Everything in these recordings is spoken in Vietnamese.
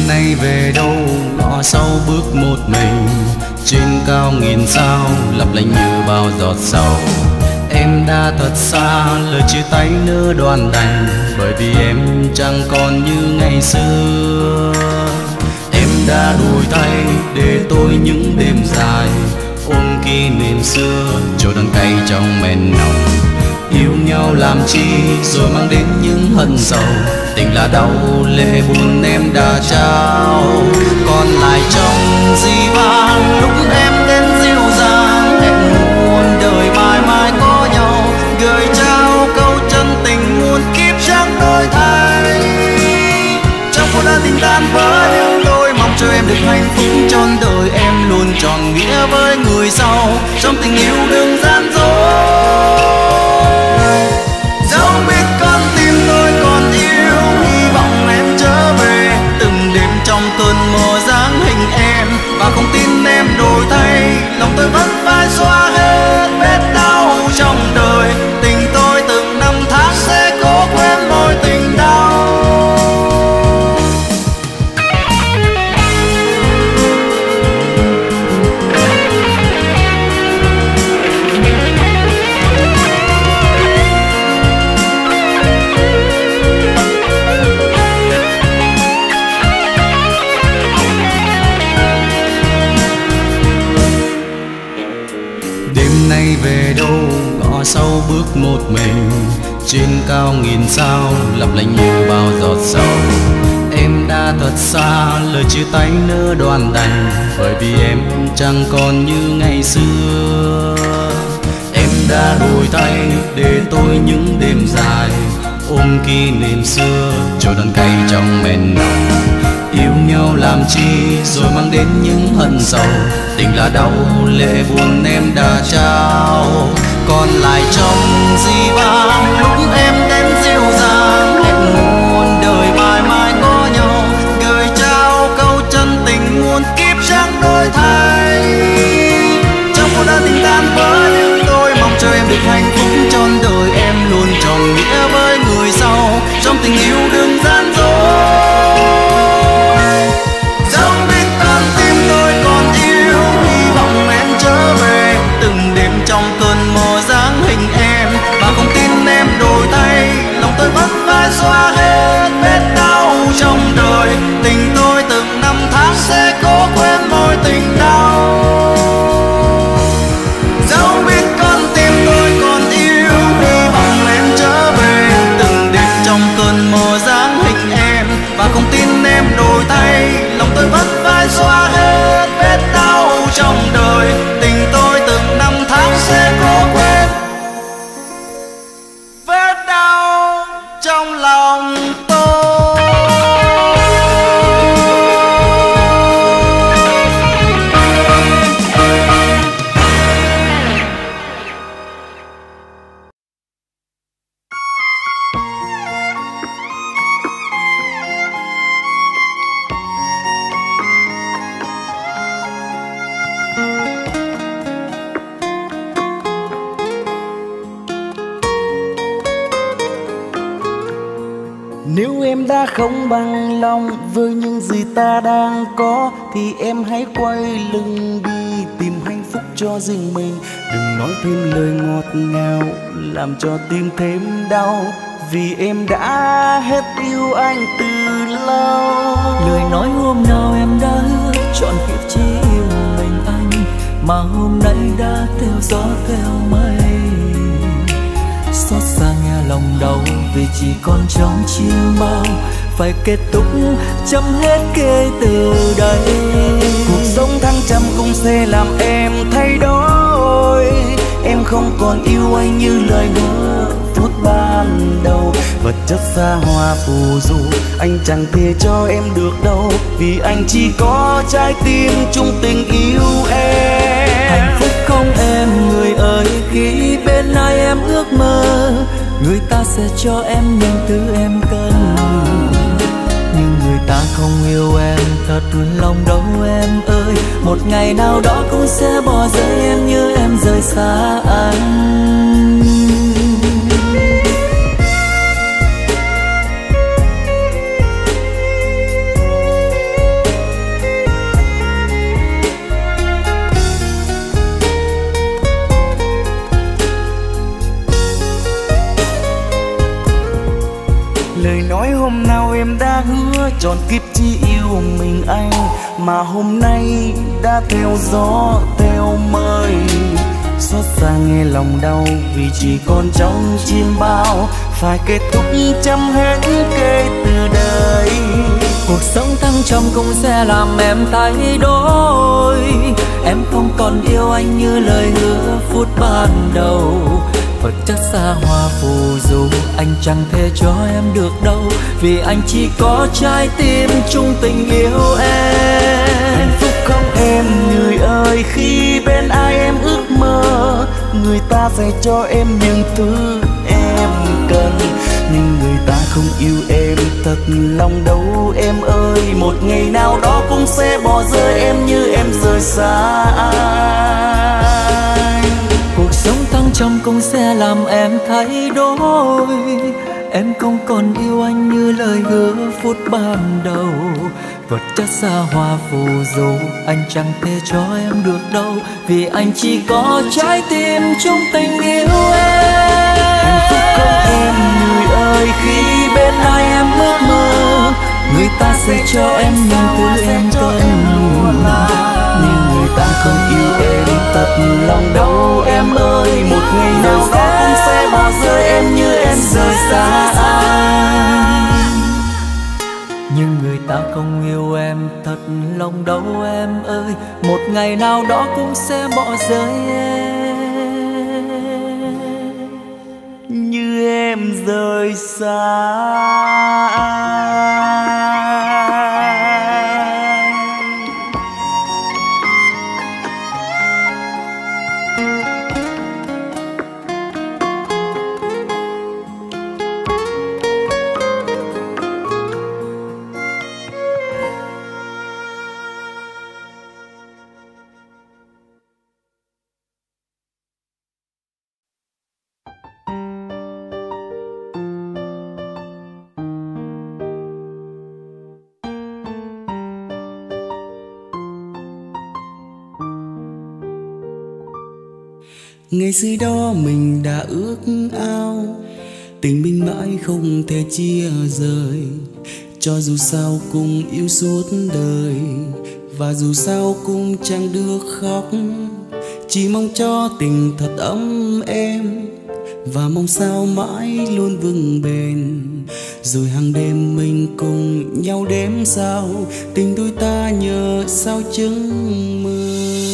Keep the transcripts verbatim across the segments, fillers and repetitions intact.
nay về đâu ngõ sau bước một mình, trên cao nghìn sao lấp lánh như bao giọt sầu. Em đã thật xa, lời chia tay nỡ đoạn đành, bởi vì em chẳng còn như ngày xưa. Em đã đổi thay để tôi những đêm dài, ôm kỷ niệm xưa trôi đắng cay trong men nồng. Yêu nhau làm chi rồi mang đến những hận sầu, tình là đau lệ buồn em đã trao. Còn lại trong di vang lúc em đến dịu dàng, hẹn muôn đời mãi mãi có nhau, gửi trao câu chân tình muôn kiếp chẳng đổi thay. Trong phút đã tình tan vỡ nhưng tôi mong cho em được hạnh phúc trọn đời, em luôn tròn nghĩa với người sau trong tình yêu đừng gian dối. Dẫu biết con tim tôi còn yêu, hy vọng em trở về từng đêm trong cơn mơ dáng hình em, và không tin em đổi thay, lòng tôi vẫn phải xóa hết vết đau trong đời. Tình tôi từng năm tháng sẽ cố quên mối tình đau. Nay về đâu ngõ sau bước một mình, trên cao nghìn sao lấp lánh như bao giọt sầu. Em đã thật xa, lời chia tay nỡ đoạn đành, bởi vì em chẳng còn như ngày xưa. Em đã đổi thay để tôi những đêm dài, ôm kỷ niệm xưa trôi đắng cay trong men nồng. Yêu nhau làm chi rồi mang đến những hận sầu, tình là đau lệ buồn em đã trao. Còn lại trong di vang lúc em đến dịu dàng, hẹn muôn đời mãi mãi có nhau, gửi trao câu chân tình muôn kiếp chẳng đổi thay. Trong phút đã tình tan vỡ nhưng tôi mong cho em được hạnh phúc trọn đời, em luôn tròn nghĩa với người sau trong tình yêu đừng gian dối. Trong cơn mơ dáng hình em, và không tin em đổi thay, lòng tôi vẫn phải xóa hết vết đau trong đời. Tình tôi từng năm tháng sẽ cố quên mối tình đau. Dẫu biết con tim tôi còn yêu, hy vọng em trở về từng đêm trong cơn mơ dáng hình em, và không tin em đổi thay, lòng tôi vẫn phải xóa hết vết đau trong đời. Tình tôi từng năm tháng sẽ cố quên vết đau trong lòng tôi. Nếu em đã không bằng lòng với những gì ta đang có, thì em hãy quay lưng đi tìm hạnh phúc cho riêng mình. Đừng nói thêm lời ngọt ngào làm cho tim thêm đau, vì em đã hết yêu anh từ lâu. Lời nói hôm nào em đã hứa trọn kiếp chỉ yêu mình anh, mà hôm nay đã theo gió theo mây. Xót xa nghe lòng đau vì chỉ còn trong chiêm bao, phải kết thúc chấm hết kể từ đây. Cuộc sống thăng trầm cũng sẽ làm em thay đổi, em không còn yêu anh như lời hứa phút ban đầu. Vật chất xa hoa phù du anh chẳng thể cho em được đâu, vì anh chỉ có trái tim chung tình yêu em. Hạnh phúc không em người ơi, khi bên ai em ước mơ, người ta sẽ cho em những thứ em cần. Nhưng người ta không yêu em thật lòng đâu em ơi, một ngày nào đó cũng sẽ bỏ rơi em như em rời xa anh. tròn kiếp chỉ yêu mình anh, mà hôm nay đã theo gió theo mây. Xót xa nghe lòng đau vì chỉ còn trong chim bao, phải kết thúc chấm hết kể từ đây. Cuộc sống thăng trầm cũng sẽ làm em thay đổi. Em không còn yêu anh như lời hứa phút ban đầu. Vật chất xa hoa phù du anh chẳng thể cho em được đâu, vì anh chỉ có trái tim chung tình yêu em. Hạnh phúc không em người ơi, khi bên ai em ước mơ, người ta sẽ cho em những thứ em cần, nhưng người ta không yêu em thật lòng đâu em ơi. Một ngày nào đó cũng sẽ bỏ rơi em như em rời xa anh. Cuộc sống thăng trầm cũng sẽ làm em thay đổi. Em không còn yêu anh như lời hứa phút ban đầu. Vật chất xa hoa phù du anh chẳng thể cho em được đâu, vì anh chỉ có trái tim chung tình yêu em. Hạnh phúc không em người ơi, khi bên ai em ước mơ, người ta sẽ cho em những thứ em cần, nhưng người ta không yêu em thật lòng đâu em ơi. Một ngày nào đó cũng sẽ bỏ rơi em như em rời xa anh. Nhưng người ta không yêu em thật lòng đâu em ơi. Một ngày nào đó cũng sẽ bỏ rơi em như em rời xa anh. Ngày xưa đó mình đã ước ao, tình mình mãi không thể chia rời. Cho dù sao cùng yêu suốt đời, và dù sao cũng chẳng được khóc. Chỉ mong cho tình thật ấm êm, và mong sao mãi luôn vững bền. Rồi hàng đêm mình cùng nhau đếm sao, tình đôi ta nhờ sao chứng mơ.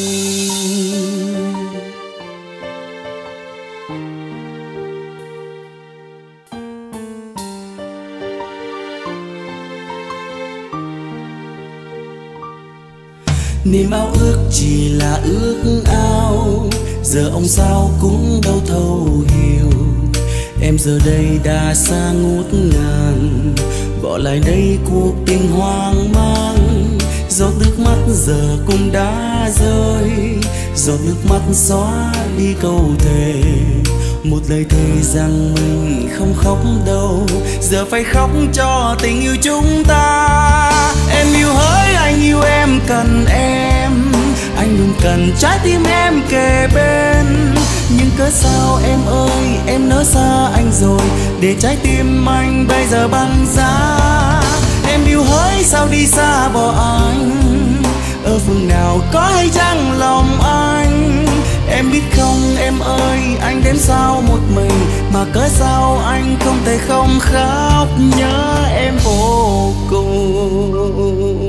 Niềm ao ước chỉ là ước ao, giờ ông sao cũng đâu thấu hiểu. Em giờ đây đã xa ngút ngàn, bỏ lại đây cuộc tình hoang mang. Giọt nước mắt giờ cũng đã rơi, giọt nước mắt xóa đi câu thề. Một lời thề rằng mình không khóc đâu, giờ phải khóc cho tình yêu chúng ta. Em yêu hỡi anh yêu em cần em, anh luôn cần trái tim em kề bên. Nhưng cớ sao em ơi em nỡ xa anh rồi, để trái tim anh bây giờ băng giá. Em yêu hỡi sao đi xa bỏ anh, ở phương nào có hay chăng lòng anh. Em biết không em ơi anh đến sao một mình, mà cớ sao anh không thể không khóc nhớ em vô cùng.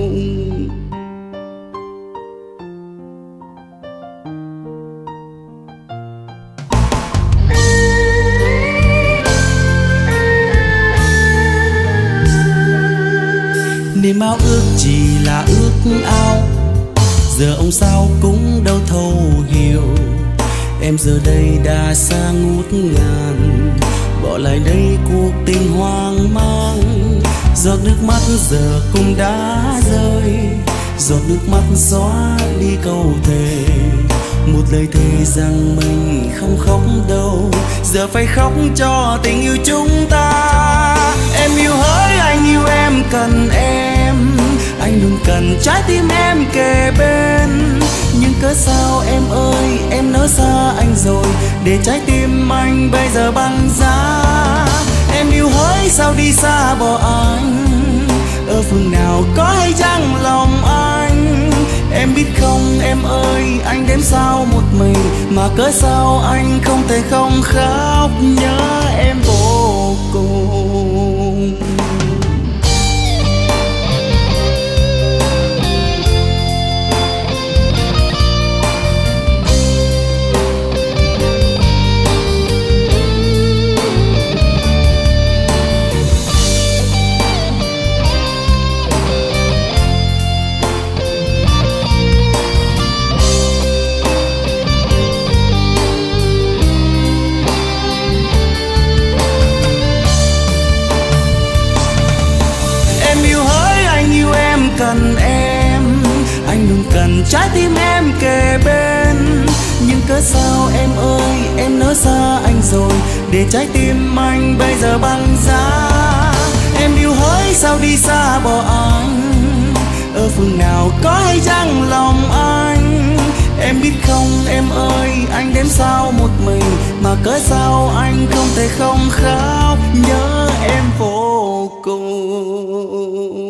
Niềm ao ước chỉ là ước ao, giờ ông sao cũng đâu thấu hiểu. Em giờ đây đã xa ngút ngàn, bỏ lại đây cuộc tình hoang mang. Giọt nước mắt giờ cũng đã rơi, giọt nước mắt xóa đi câu thề. Một lời thề rằng mình không khóc đâu, giờ phải khóc cho tình yêu chúng ta. Em yêu hỡi anh yêu em cần em, anh luôn cần trái tim em kề bên. Nhưng cớ sao em ơi em nỡ xa anh rồi, để trái tim anh bây giờ băng giá. Em yêu hỡi sao đi xa bỏ anh, ở phương nào có hay chăng lòng anh. Em biết không em ơi, anh đến sao một mình, mà cớ sao anh không thể không khóc nhớ em vô cùng. Cần em, anh đừng cần trái tim em kề bên. Nhưng cớ sao em ơi, em nỡ xa anh rồi, để trái tim anh bây giờ băng giá. Em yêu hỡi sao đi xa bỏ anh, ở phương nào có hay chăng lòng anh. Em biết không em ơi, anh đến sao một mình, mà cớ sao anh không thể không khóc nhớ em vô cùng.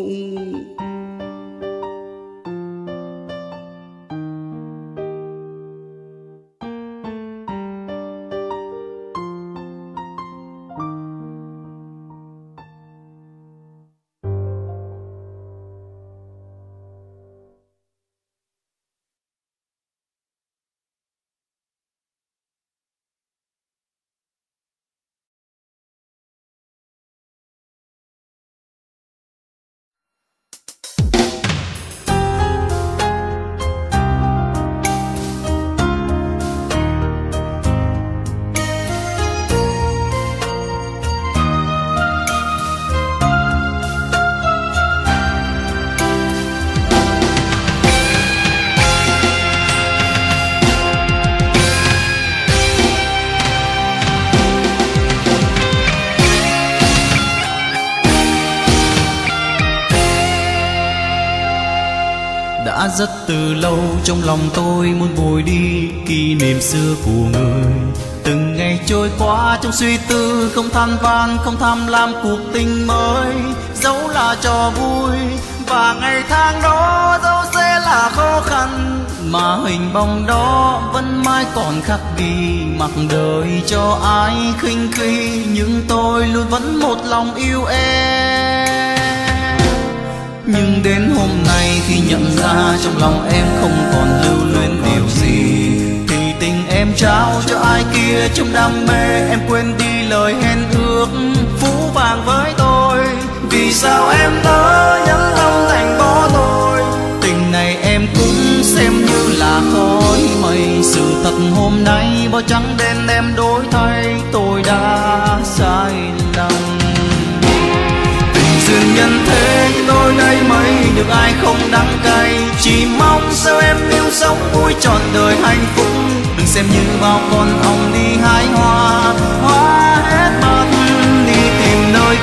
Đã rất từ lâu trong lòng tôi muốn vùi đi kỷ niệm xưa của người. Từng ngày trôi qua trong suy tư, không than van không tham lam cuộc tình mới, dẫu là trò vui và ngày tháng đó dẫu sẽ là khó khăn, mà hình bóng đó vẫn mãi còn khắc ghi, mặc đời cho ai khinh khi, nhưng tôi luôn vẫn một lòng yêu em. Nhưng đến hôm nay khi nhận ra trong lòng em không còn lưu luyến điều gì, thì tình em trao cho ai kia trong đam mê, em quên đi lời hẹn ước phũ phàng với tôi. Vì sao em nỡ nhẫn tâm thành bỏ tôi, tình này em cũng xem như là khói mây. Sự thật hôm nay bao trắng đen em đổi thay, tôi đã sai lầm. Duyên nhân thế đôi đây mấy được ai không đắng cay, chỉ mong sao em yêu sống vui trọn đời hạnh phúc. Đừng xem như bao con ong đi hái hoa, hoa hết mất đi tìm nơi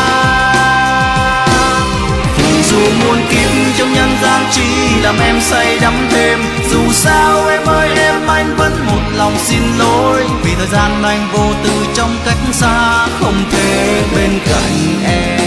khác. Dù muôn kiếp trong nhân gian chỉ làm em say đắm thêm, dù sao em ơi em anh vẫn một lòng xin lỗi, vì thời gian anh vô tư trong cách xa, không thể bên cạnh em.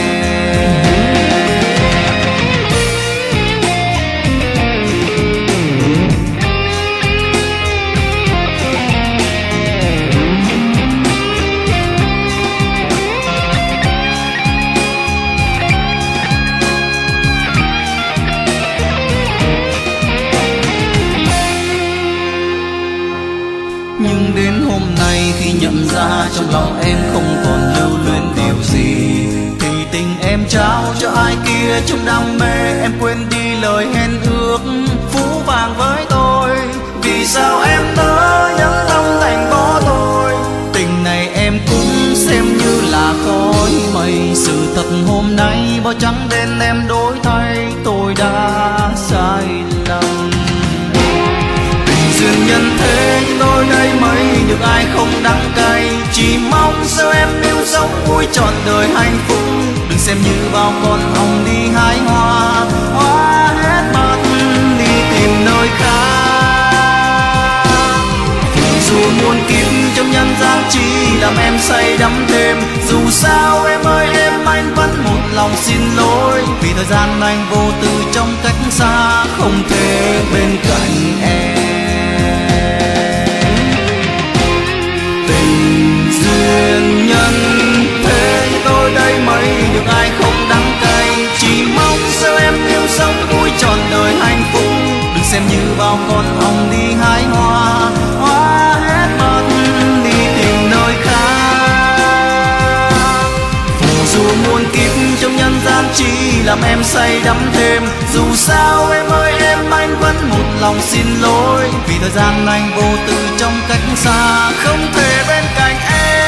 Nhưng đến hôm nay khi nhận ra trong lòng em không còn lưu luyến điều gì, thì tình em trao cho ai kia trong đam mê, em quên đi lời hẹn ước phũ phàng với tôi. Vì sao em nỡ nhẫn tâm thành bỏ tôi, tình này em cũng xem như là khói mây. Sự thật hôm nay bao trắng đen em đổi thay, tôi đã sai lầm. Duyên nhân thế đôi đây mấy được ai không đắng cay, chỉ mong sao em yêu sống vui trọn đời hạnh phúc. Đừng xem như bao con ong đi hái hoa, hoa hết mất đi tìm nơi khác. Dù muôn kiếp trong nhân gian chỉ làm em say đắm thêm, dù sao em ơi em anh vẫn một lòng xin lỗi, vì thời gian anh vô tư trong cách xa, không thể bên cạnh em. Tình duyên nhân thế tôi đây mấy được ai không đắng cay, chỉ mong sao em yêu sống vui trọn đời hạnh phúc. Đừng xem như bao con ong đi hái hoa, hoa hết mất đi tìm nơi khác. Phù du muôn kiếp trong nhân gian chỉ làm em say đắm thêm. Dù sao em ơi em, anh vẫn một lòng xin lỗi, vì thời gian anh vô tư trong cách xa, không thể bên cạnh em.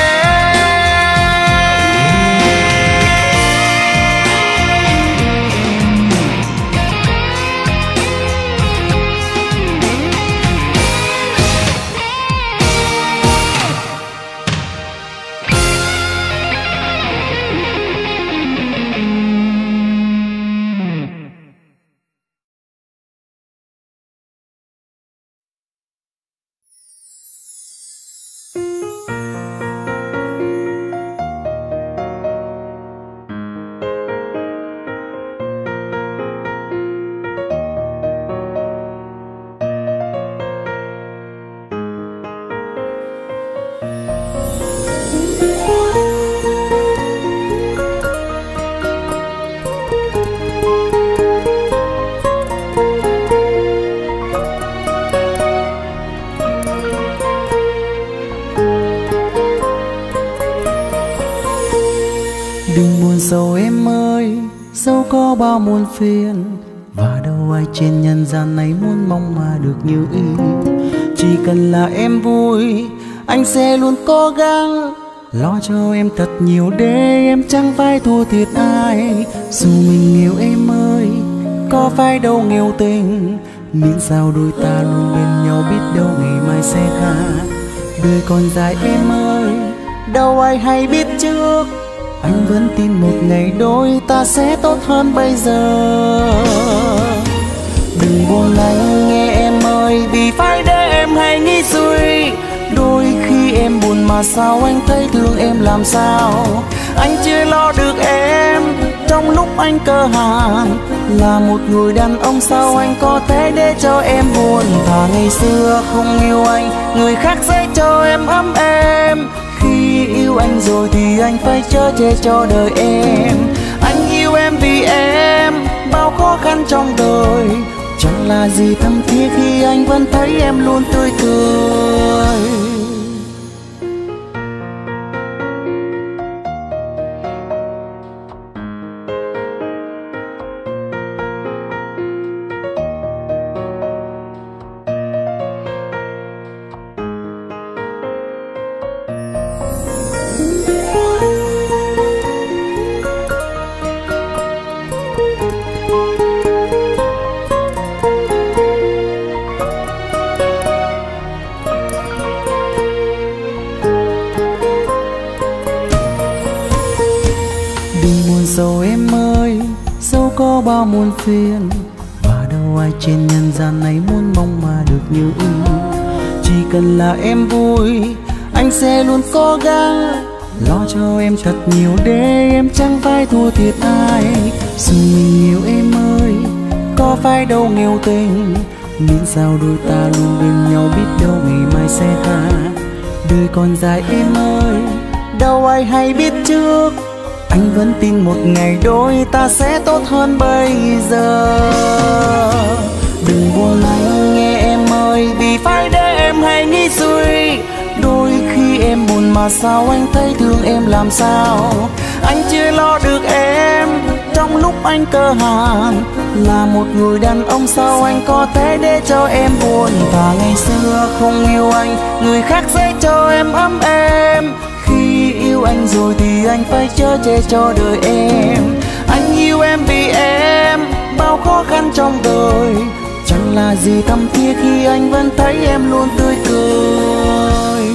Sầu em ơi, dẫu có bao muôn phiền, và đâu ai trên nhân gian này muốn mong mà được như ý. Chỉ cần là em vui, anh sẽ luôn cố gắng lo cho em thật nhiều để em chẳng phải thua thiệt ai. Dù mình nghèo em ơi, có phải đâu nghèo tình, miễn sao đôi ta luôn bên nhau, biết đâu ngày mai sẽ khác. Đời còn dài em ơi, đâu ai hay biết trước, anh vẫn tin một ngày đôi ta sẽ tốt hơn bây giờ. Đừng buồn anh nghe em ơi, vì phải để em hay nghĩ suy. Đôi khi em buồn mà sao anh thấy thương em làm sao. Anh chưa lo được em trong lúc anh cơ hàn, là một người đàn ông sao anh có thể để cho em buồn. Thà ngày xưa không yêu anh, người khác sẽ cho em ấm êm. Khi yêu anh rồi thì anh phải chở che cho đời em. Anh yêu em vì em bao khó khăn trong đời, chẳng là gì thâm thiết khi anh vẫn thấy em luôn tươi cười. Dẫu em ơi, dẫu có bao muôn phiền, và đâu ai trên nhân gian này muốn mong mà được như ý. Chỉ cần là em vui, anh sẽ luôn cố gắng lo cho em thật nhiều để em chẳng phải thua thiệt ai. Dù mình yêu em ơi, có phải đâu nghèo tình, miễn sao đôi ta luôn bên nhau, biết đâu ngày mai sẽ khác. Đời còn dài em ơi, đâu ai hay biết trước, anh vẫn tin một ngày đôi ta sẽ tốt hơn bây giờ. Đừng buồn anh nghe em ơi, vì phải để em hay nghĩ suy. Đôi khi em buồn mà sao anh thấy thương em làm sao. Anh chưa lo được em trong lúc anh cơ hàn, là một người đàn ông sao anh có thể để cho em buồn. Và ngày xưa không yêu anh, người khác sẽ cho em ấm êm. Khi yêu anh rồi thì anh phải chở che cho đời em. Anh yêu em vì em bao khó khăn trong đời, chẳng là gì thâm thiết khi anh vẫn thấy em luôn tươi cười.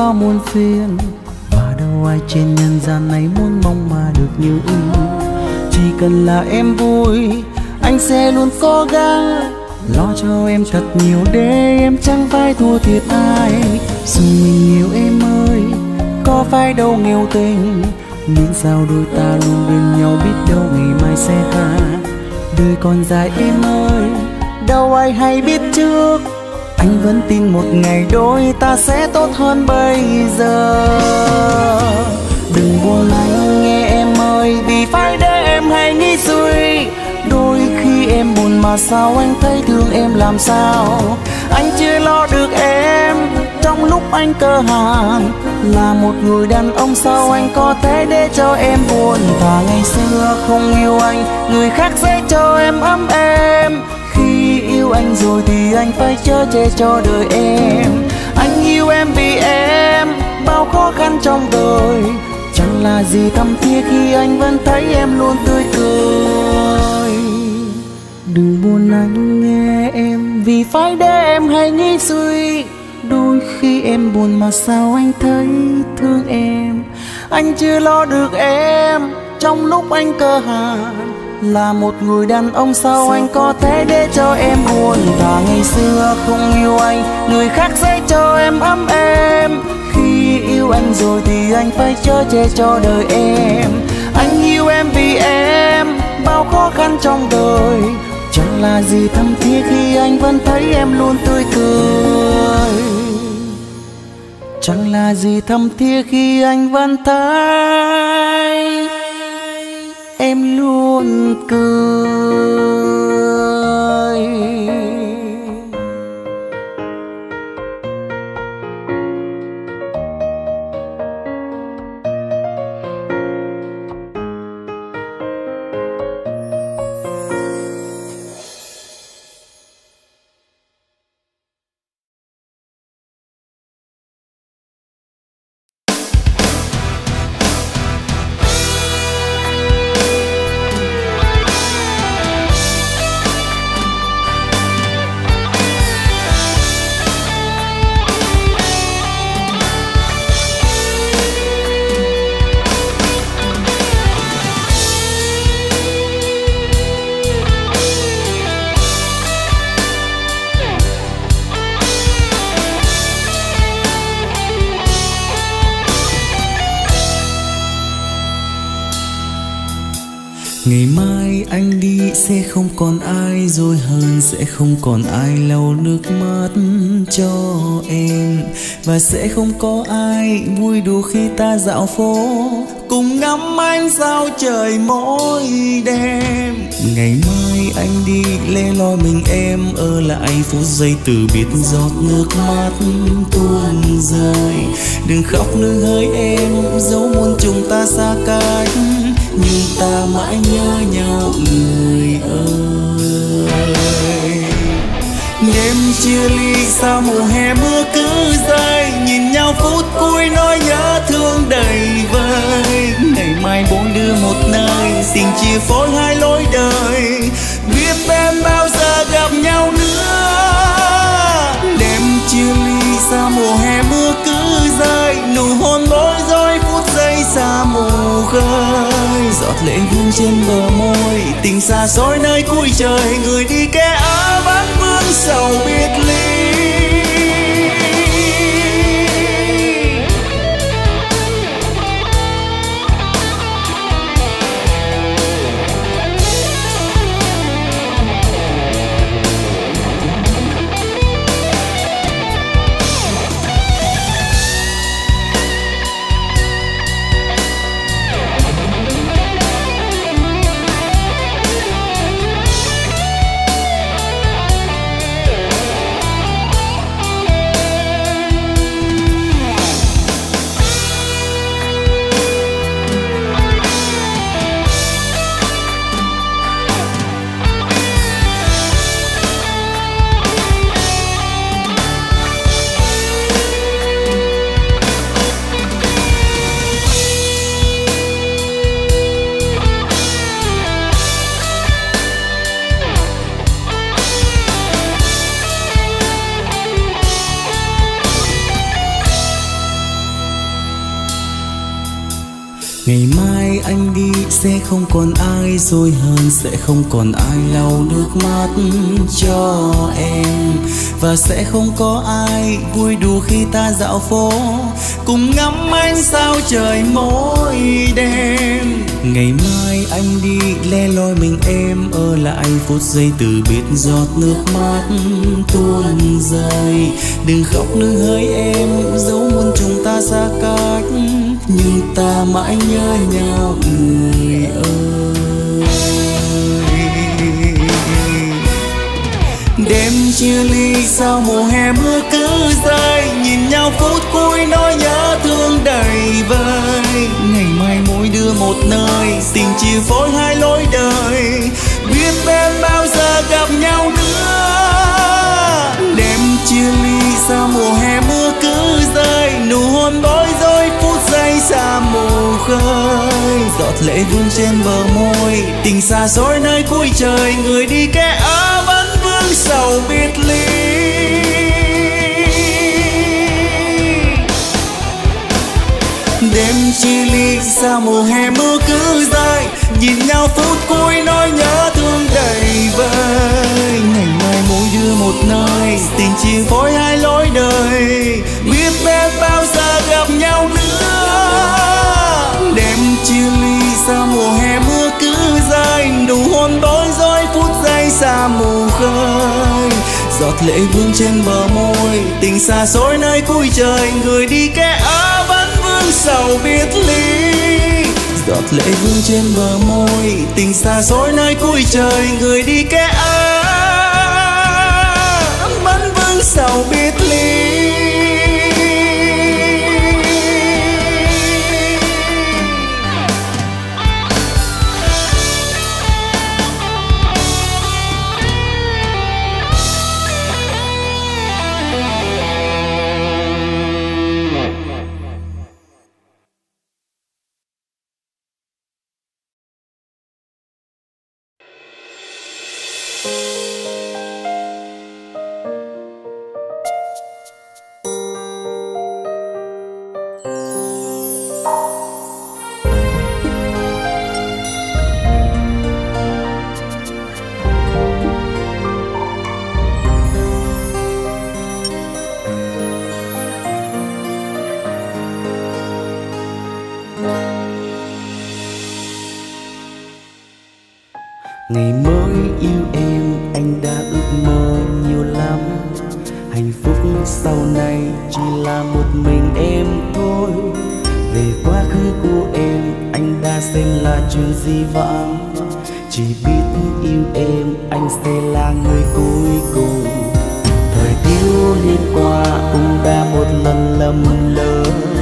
bao muôn phiền, và đâu ai trên nhân gian này muốn mong mà được như ý. Chỉ cần là em vui, anh sẽ luôn cố gắng lo cho em thật nhiều để em chẳng phải thua thiệt ai. Dù mình yêu em ơi, có phải đâu nghèo tình, miễn sao đôi ta luôn bên nhau, biết đâu ngày mai sẽ khác. Đời còn dài em ơi, đâu ai hay biết trước, anh vẫn tin một ngày đôi ta sẽ tốt hơn bây giờ. Đừng buồn anh nghe em ơi, vì phải để em hay nghĩ suy. Đôi khi em buồn mà sao anh thấy thương em làm sao. Anh chưa lo được em trong lúc anh cơ hàn, là một người đàn ông sao anh có thể để cho em buồn. Và ngày xưa không yêu anh, người khác sẽ cho em ấm êm. Khi yêu anh rồi thì anh phải chở che cho đời em. Anh yêu em vì em bao khó khăn trong đời, chẳng là gì thâm thiết khi anh vẫn thấy em luôn tươi cười. Đừng buồn anh nghe em, vì phải để em hay nghĩ suy. Đôi khi em buồn mà sao anh thấy thương em. Anh chưa lo được em trong lúc anh cơ hàn, là một người đàn ông sao anh có thể để cho em buồn. Và ngày xưa không yêu anh, người khác sẽ cho em ấm êm. Khi yêu anh rồi thì anh phải chở che cho đời em. Anh yêu em vì em bao khó khăn trong đời, chẳng là gì thâm thiết khi anh vẫn thấy em luôn tươi cười. Chẳng là gì thâm thiết khi anh vẫn thấy em luôn cười. Ngày mai anh đi sẽ không còn ai dối hơn, sẽ không còn ai lau nước mắt cho em, và sẽ không có ai vui đùa khi ta dạo phố cùng ngắm ánh sao trời mỗi đêm. Ngày mai anh đi lẻ loi mình em ở lại phút giây từ biệt, giọt nước mắt tuôn rơi. Đừng khóc nương hỡi em, dẫu muôn chúng ta xa cách, nhưng ta mãi nhớ nhau người ơi. Đêm chia ly sao mùa hè mưa cứ rơi, nhìn nhau phút cuối nỗi nhớ thương đầy vơi. Ngày mai bốn đứa một nơi, tình chia phối hai lối đời, biết em bao giờ gặp nhau nữa. Đêm chia ly sao mùa hè mưa cứ rơi, nụ hôn bối rối phút giây xa mù khơi. Giọt lệ vương trên bờ môi, tình xa xôi nơi cuối trời, người đi kẻ ở vắng vương sầu biệt ly. Ngày mai anh đi sẽ không còn ai dối hơn, sẽ không còn ai lau nước mắt cho em, và sẽ không có ai vui đùa khi ta dạo phố cùng ngắm ánh sao trời mỗi đêm. Ngày mai anh đi le loi mình em ở lại phút giây từ biệt giọt nước mắt tuôn rơi. Đừng khóc nương hỡi em, dẫu muôn chúng ta xa cách nhưng ta mãi nhớ nhau người ơi. Đêm chia ly sao mùa hè mưa cứ rơi, nhìn nhau phút cuối nỗi nhớ thương đầy vơi. Ngày mai mỗi đứa một nơi, tình chia phối hai lối đời, biết bên bao giờ gặp nhau nữa. Đêm chia ly sao mùa hè mưa cứ rơi, nụ hôn bối rối phút giây xa mù khơi. Giọt lệ vương trên bờ môi, tình xa xôi nơi cuối trời, người đi kẻ ở vẫn vương sầu biệt ly. Đêm chia ly sao mùa hè mưa cứ rơi, nhìn nhau phút cuối nỗi nhớ thương đầy vơi. Ngày mai mỗi đứa một nơi, tình chia phối hai lối đời, biết bên bao giờ gặp nhau nữa. Đêm chia ly sao mùa hè mưa cứ rơi, nụ hôn bối rối phút giây xa mù khơi. Giọt lệ vương trên bờ môi, tình xa xôi nơi cuối trời, người đi kẻ ở vẫn vương sầu biệt ly. Giọt lệ vương trên bờ môi, tình xa xôi nơi cuối trời, người đi kẻ ở vẫn vương sầu biệt ly. Ngày mới yêu em, anh đã ước mơ nhiều lắm. Hạnh phúc sau này chỉ là một mình em thôi. Về quá khứ của em, anh đã xem là chuyện dĩ vãng. Chỉ biết yêu em, anh sẽ là người cuối cùng. Thời thiếu niên qua cũng đã một lần lầm lỡ,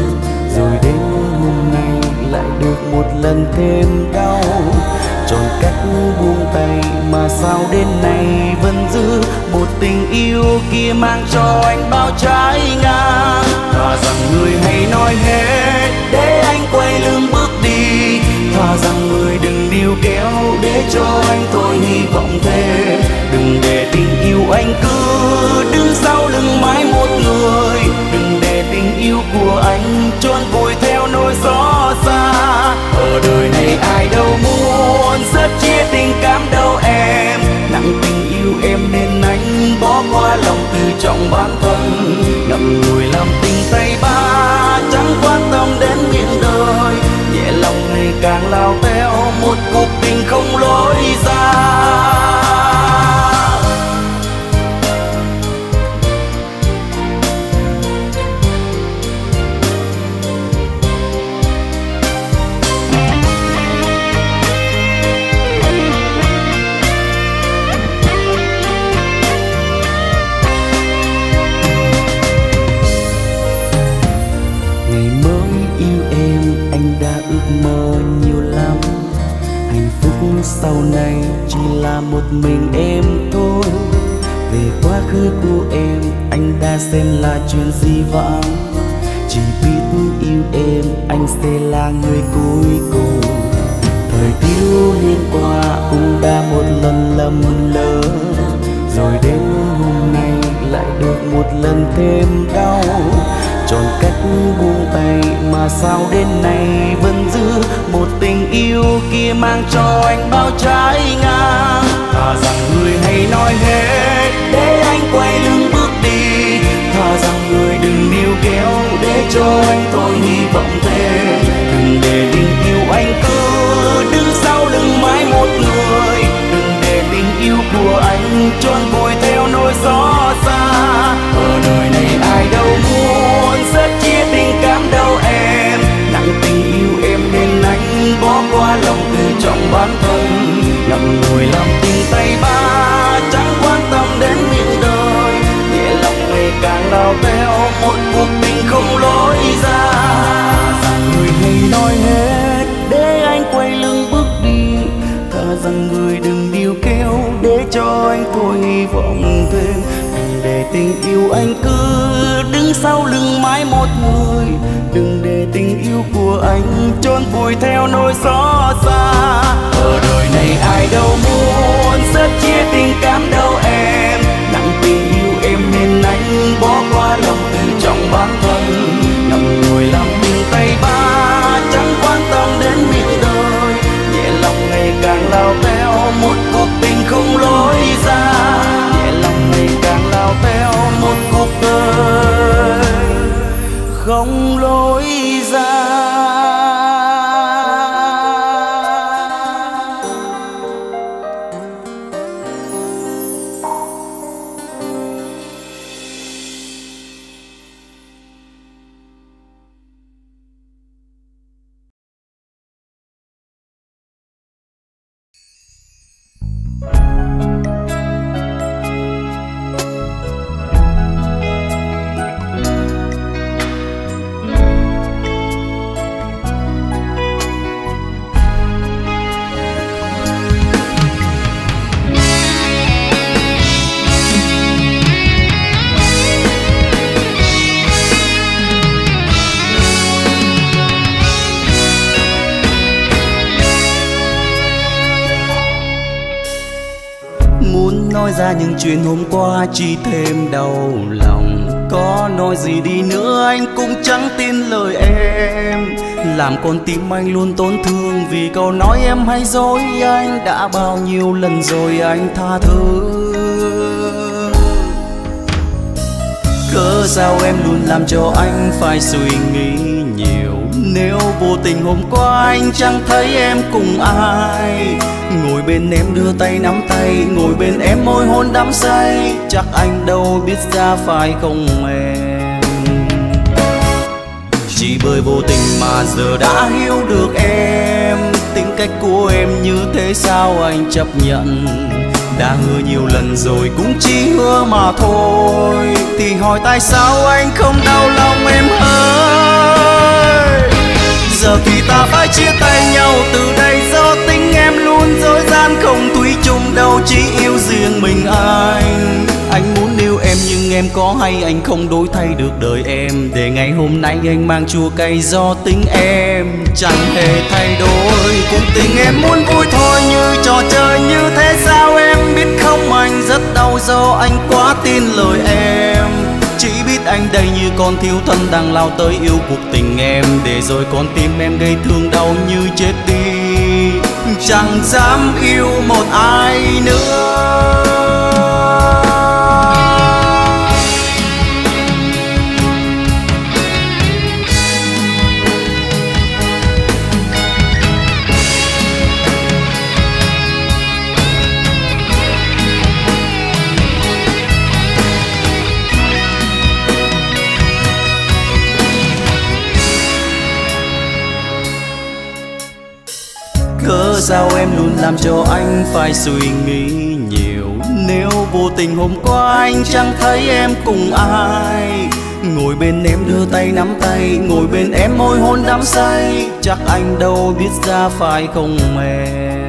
rồi đến hôm nay lại được một lần thêm đau. Chọn cách buông tay mà sao đến nay vẫn giữ một tình yêu kia mang cho anh bao trái ngang. Thà rằng người hãy nói hết để anh quay lưng bước đi, thà rằng người đừng níu kéo để cho anh thôi hy vọng thêm. Đừng để tình yêu anh cứ đứng sau lưng mãi một người, đừng để tình yêu của anh trôn vùi theo nỗi xót xa. Ở đời này ai đâu muốn rất chia tình cảm đâu em, nặng tình yêu em nên anh bỏ qua lòng tự trọng bản thân. Ngậm ngùi làm tình tay ba chẳng quan tâm đến miệng đời, nhẹ lòng ngày càng lao theo một cuộc tình không lối ra. Sau này chỉ là một mình em thôi. Về quá khứ của em, anh đã xem là chuyện dĩ vãng. Chỉ biết yêu em, anh sẽ là người cuối cùng. Thời thiếu niên qua cũng đã một lần lầm lỡ, rồi đến hôm nay lại được một lần thêm đau. Chọn cách buông tay mà sao đến nay vẫn giữ tình yêu kia mang cho anh bao trái ngang. Thà rằng người hãy nói hết để anh quay lưng bước đi, thà rằng người đừng níu kéo để cho anh thôi hy vọng thêm. Đừng để tình yêu anh cứ đứng sau lưng mãi một người, đừng để tình yêu của anh trôi vội theo nỗi gió xa. Ở đời này ai đâu muốn rất chia tình cảm đâu em, nặng tình yêu em nên anh bỏ qua lòng tự trọng bản thân. Ngậm ngùi làm tình tay ba chẳng quan tâm đến miệng đời, nhẹ lòng ngày càng lao theo một cuộc tình không lối ra. Rằng người hãy nói hết để anh quay lưng bước đi, thà rằng người đừng níu kéo để cho anh thôi hy vọng thêm. Đừng để tình yêu anh cứ đứng sau lưng mãi một người, đừng để tình yêu của anh trốn vùi theo nỗi gió xa. Ở đời này ai đâu muốn rất chia tình cảm đâu em, nặng tình yêu em nên anh bỏ qua lòng tự trọng bản thân. Ngậm ngùi làm mình tay ba chẳng quan tâm đến miệng đời, nhẹ lòng ngày càng lao theo một cuộc tình không lối ra, nhẹ lòng ngày càng lao theo một cuộc đời không lối ra. Nói ra những chuyện hôm qua chỉ thêm đau lòng, có nói gì đi nữa anh cũng chẳng tin lời em. Làm con tim anh luôn tổn thương vì câu nói em hay dối anh, đã bao nhiêu lần rồi anh tha thứ. Cớ sao em luôn làm cho anh phải suy nghĩ nhiều, nếu vô tình hôm qua anh chẳng thấy em cùng ai. Ngồi bên em đưa tay nắm tay, ngồi bên em môi hôn đắm say, chắc anh đâu biết ra phải không em. Chỉ bởi vô tình mà giờ đã hiểu được em, tính cách của em như thế sao anh chấp nhận. Đã hứa nhiều lần rồi cũng chỉ hứa mà thôi, thì hỏi tại sao anh không đau lòng em ơi. Giờ thì ta phải chia tay nhau từ đây, do tính em luôn dối gian không thủy chung đâu, chỉ yêu riêng mình anh. Anh muốn yêu em nhưng em có hay anh không đổi thay được đời em, để ngày hôm nay anh mang chua cay do tính em chẳng hề thay đổi. Cuộc tình em muốn vui thôi như trò chơi như thế sao em biết không, anh rất đau do anh quá tin lời em. Chỉ biết anh đây như con thiếu thân đang lao tới yêu cuộc tình em, để rồi con tim em gây thương đau như chết đi, chẳng dám yêu một ai nữa. Cớ sao em luôn làm cho anh phải suy nghĩ nhiều, nếu vô tình hôm qua anh chẳng thấy em cùng ai. Ngồi bên em đưa tay nắm tay, ngồi bên em môi hôn đắm say, chắc anh đâu biết ra phải không em.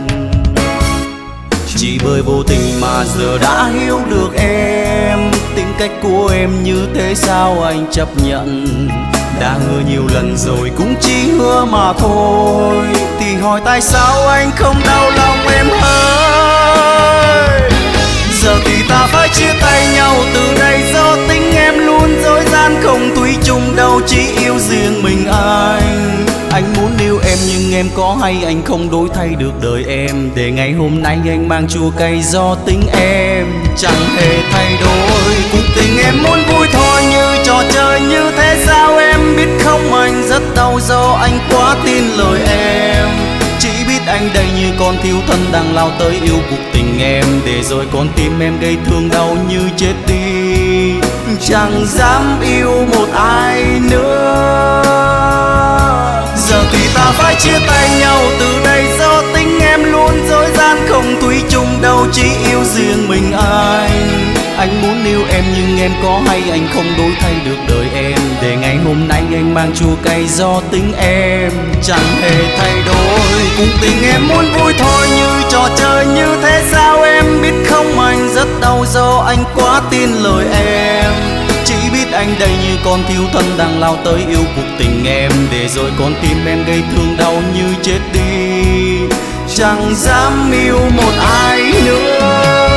Chỉ bởi vô tình mà giờ đã hiểu được em, tính cách của em như thế sao anh chấp nhận. Đã hứa nhiều lần rồi cũng chỉ hứa mà thôi, thì hỏi tại sao anh không đau lòng em ơi. Giờ thì ta phải chia tay nhau từ đây, do tính em luôn dối gian không thủy chung đâu, chỉ yêu riêng mình anh. Anh muốn yêu em nhưng em có hay anh không đổi thay được đời em, để ngày hôm nay anh mang chua cay do tính em chẳng hề thay đổi. Cuộc tình em muốn vui thôi như trò chơi như thế sao em biết không, anh rất đau do anh quá tin lời em. Chỉ biết anh đây như con thiếu thân đang lao tới yêu cuộc tình em, để rồi con tim em gây thương đau như chết đi, chẳng dám yêu một ai nữa. Giờ thì ta phải chia tay nhau từ đây, do tính em luôn dối gian không thủy chung đâu, chỉ yêu riêng mình anh. Anh muốn yêu em nhưng em có hay anh không đổi thay được đời em, để ngày hôm nay anh mang chua cay do tính em chẳng hề thay đổi. Cuộc tình em muốn vui thôi như trò chơi như thế sao em biết không, anh rất đau do anh quá tin lời em. Chỉ biết anh đây như con thiếu thân đang lao tới yêu cuộc tình em, để rồi con tim em gây thương đau như chết đi, chẳng dám yêu một ai nữa.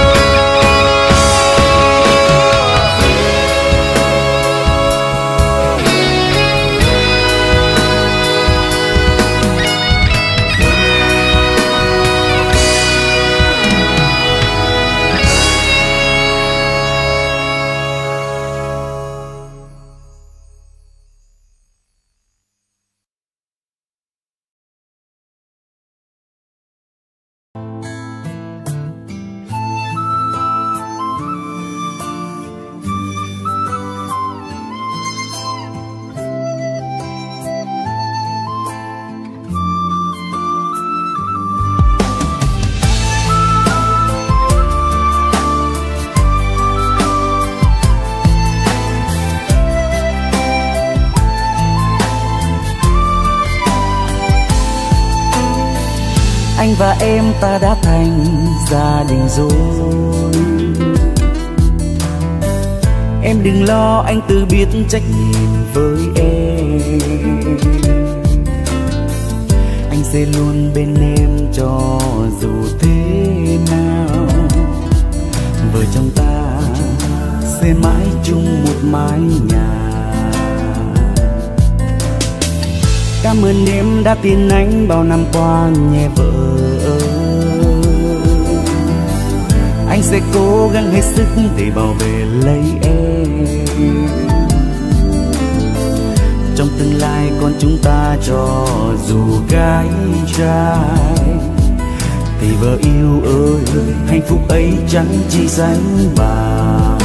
Anh và em ta đã thành gia đình rồi. Em đừng lo, anh tự biết trách nhiệm với em. Anh sẽ luôn bên em cho dù thế nào. Vợ chồng ta sẽ mãi chung một mái nhà. Cảm ơn em đã tin anh bao năm qua nhé vợ ơi. Anh sẽ cố gắng hết sức để bảo vệ lấy em. Trong tương lai con chúng ta cho dù gái trai, thì vợ yêu ơi hạnh phúc ấy chẳng chỉ dành bà.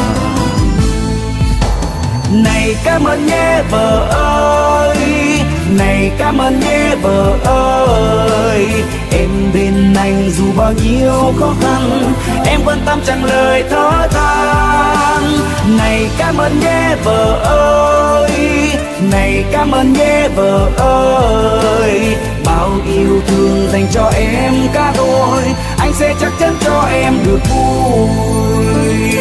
Này cảm ơn nhé vợ ơi, này cảm ơn nhé vợ ơi. Em bên anh dù bao nhiêu khó khăn, em quan tâm chẳng lời thở than. Này cảm ơn nhé vợ ơi, này cảm ơn nhé vợ ơi. Bao yêu thương dành cho em cả đôi, anh sẽ chắc chắn cho em được vui.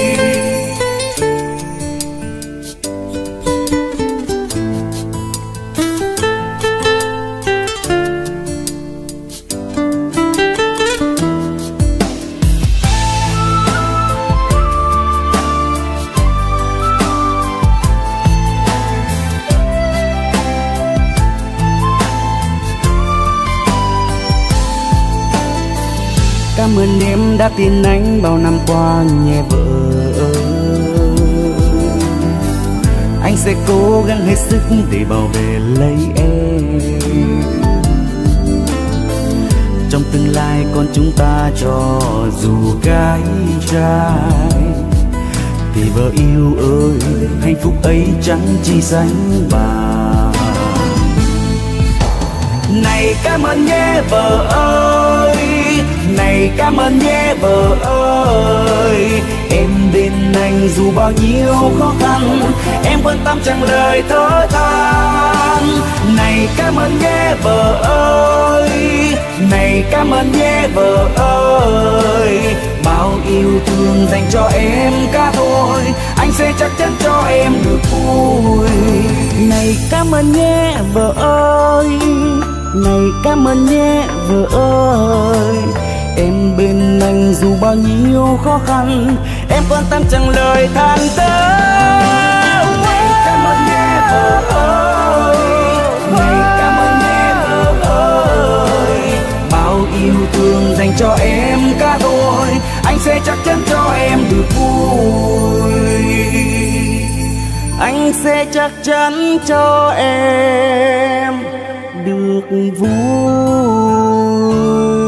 Cảm ơn em đã tin anh bao năm qua nhé vợ ơi. Anh sẽ cố gắng hết sức để bảo vệ lấy em. Trong tương lai con chúng ta cho dù gái trai, thì vợ yêu ơi hạnh phúc ấy chẳng chỉ dành bà. Này cảm ơn nhé vợ ơi, này cảm ơn nhé vợ ơi. Em bên anh dù bao nhiêu khó khăn, em quan tâm chẳng lời thở than. Này cảm ơn nhé vợ ơi, này cảm ơn nhé vợ ơi. Bao yêu thương dành cho em cả thôi, anh sẽ chắc chắn cho em được vui. Này cảm ơn nhé vợ ơi, này cảm ơn nhé vợ ơi. Em bên anh dù bao nhiêu khó khăn, em quan tâm chẳng lời than thở. Này cảm ơn nhé vợ ơi, này cảm ơn nhé vợ ơi. sẽ chắc chắn cho em được vui.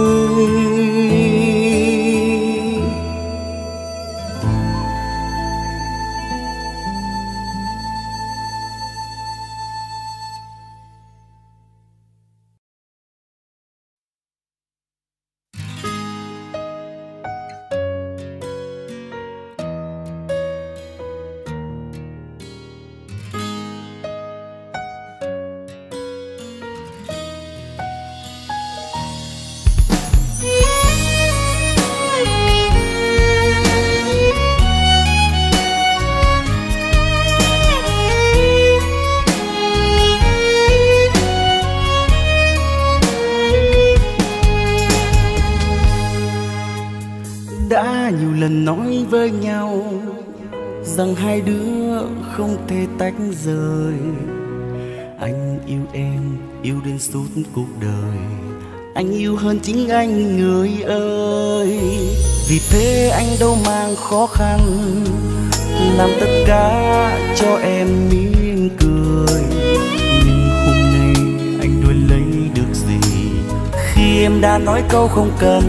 Đã nhiều lần nói với nhau rằng hai đứa không thể tách rời. Anh yêu em, yêu đến suốt cuộc đời. Anh yêu hơn chính anh người ơi. Vì thế anh đâu mang khó khăn, làm tất cả cho em mỉm cười. Nhưng hôm nay anh đuổi lấy được gì khi em đã nói câu không cần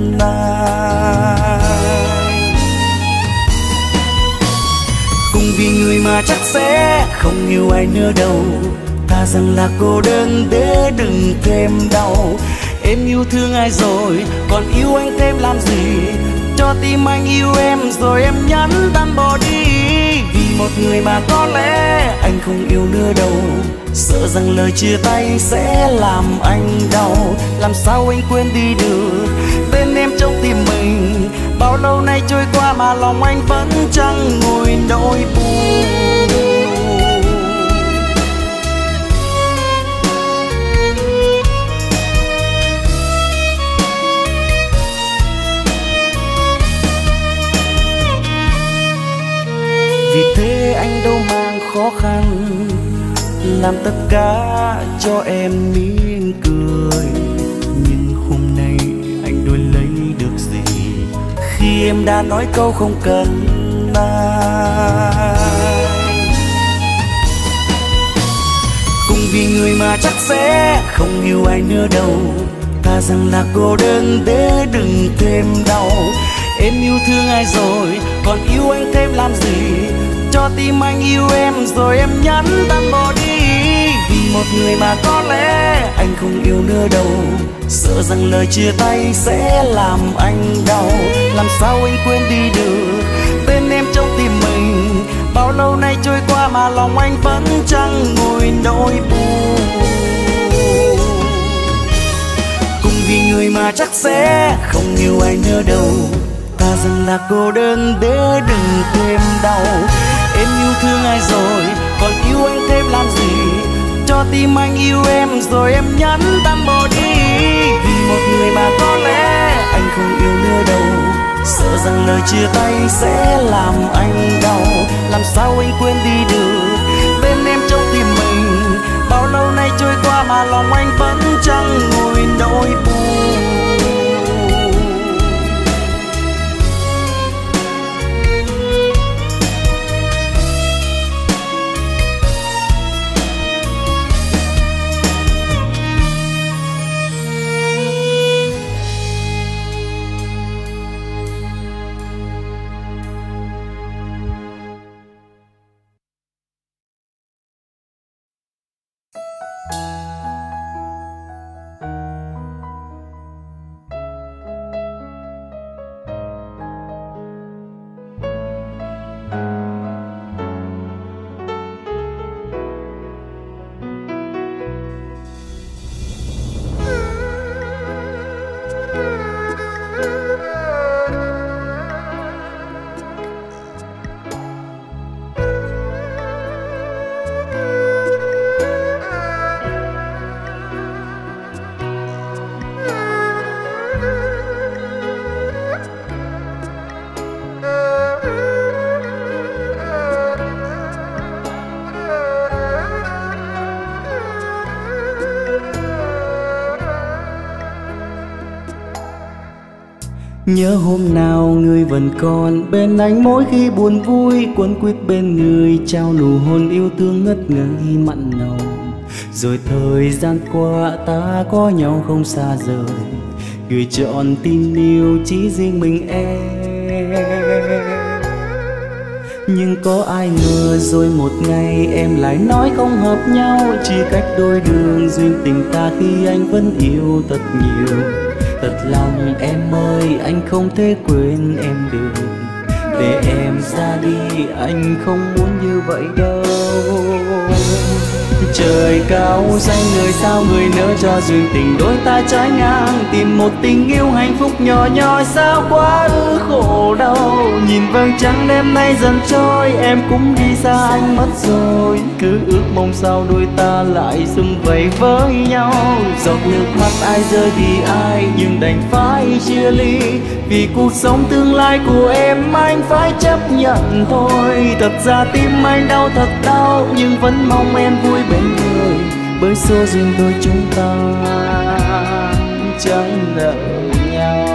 anh. Cùng vì người mà chắc sẽ không yêu ai nữa đâu. Thà rằng là cô đơn để đừng thêm đau. Em yêu thương ai rồi còn yêu anh thêm làm gì? Cho tim anh yêu em rồi em nhắn tan bỏ đi. Vì một người mà có lẽ anh không yêu nữa đâu. Sợ rằng lời chia tay sẽ làm anh đau. Làm sao anh quên đi được tên em trong tim mình. Bao lâu nay trôi qua mà lòng anh vẫn chẳng nguôi nỗi buồn. Vì thế anh đâu mang khó khăn, làm tất cả cho em mỉm cười. Nhưng hôm nay anh đuổi lấy được gì khi em đã nói câu không cần anh. Cùng vì người mà chắc sẽ không yêu ai nữa đâu. Thà rằng là cô đơn để đừng thêm đau. Em yêu thương ai rồi còn yêu anh thêm làm gì? Cho tim anh yêu em rồi em nhắn tan bỏ đi. Vì một người mà có lẽ anh không yêu nữa đâu. Sợ rằng lời chia tay sẽ làm anh đau. Làm sao anh quên đi được tên em trong tim mình. Bao lâu nay trôi qua mà lòng anh vẫn chẳng nguôi nỗi buồn. Cùng vì người mà chắc sẽ không yêu ai nữa đâu. Thà rằng là cô đơn để đừng thêm đau. Em yêu thương ai rồi còn yêu anh thêm làm gì? Cho tim anh yêu em rồi em nhắn tan bỏ đi. Vì một người mà có lẽ anh không yêu nữa đâu. Sợ rằng lời chia tay sẽ làm anh đau. Làm sao anh quên đi được tên em trong tim mình. Bao lâu nay trôi qua mà lòng anh vẫn chẳng nguôi nỗi buồn. Nhớ hôm nào người vẫn còn bên anh, mỗi khi buồn vui quấn quýt bên người, trao nụ hôn yêu thương ngất ngây mặn nồng. Rồi thời gian qua ta có nhau không xa rời, gửi trọn tình yêu chỉ riêng mình em. Nhưng có ai ngờ rồi một ngày em lại nói không hợp nhau, chỉ cách đôi đường duyên tình ta khi anh vẫn yêu thật nhiều. Thật lòng em ơi, anh không thể quên em được, để em ra đi anh không muốn như vậy đâu. Trời cao xanh người sao người nỡ cho duyên tình đôi ta trái ngang, tìm một tình yêu hạnh phúc nhỏ nhoi sao quá ư khổ đau. Nhìn vầng trăng đêm nay dần trôi, em cũng đi xa anh mất rồi, cứ ước mong sao đôi ta lại sum vầy với nhau. Giọt nước mắt ai rơi vì ai nhưng đành phải chia ly, vì cuộc sống tương lai của em anh phải chấp nhận thôi. Thật ra tim anh đau thật đau nhưng vẫn mong em vui bên người, bởi số duyên đôi chúng ta chẳng nợ nhau.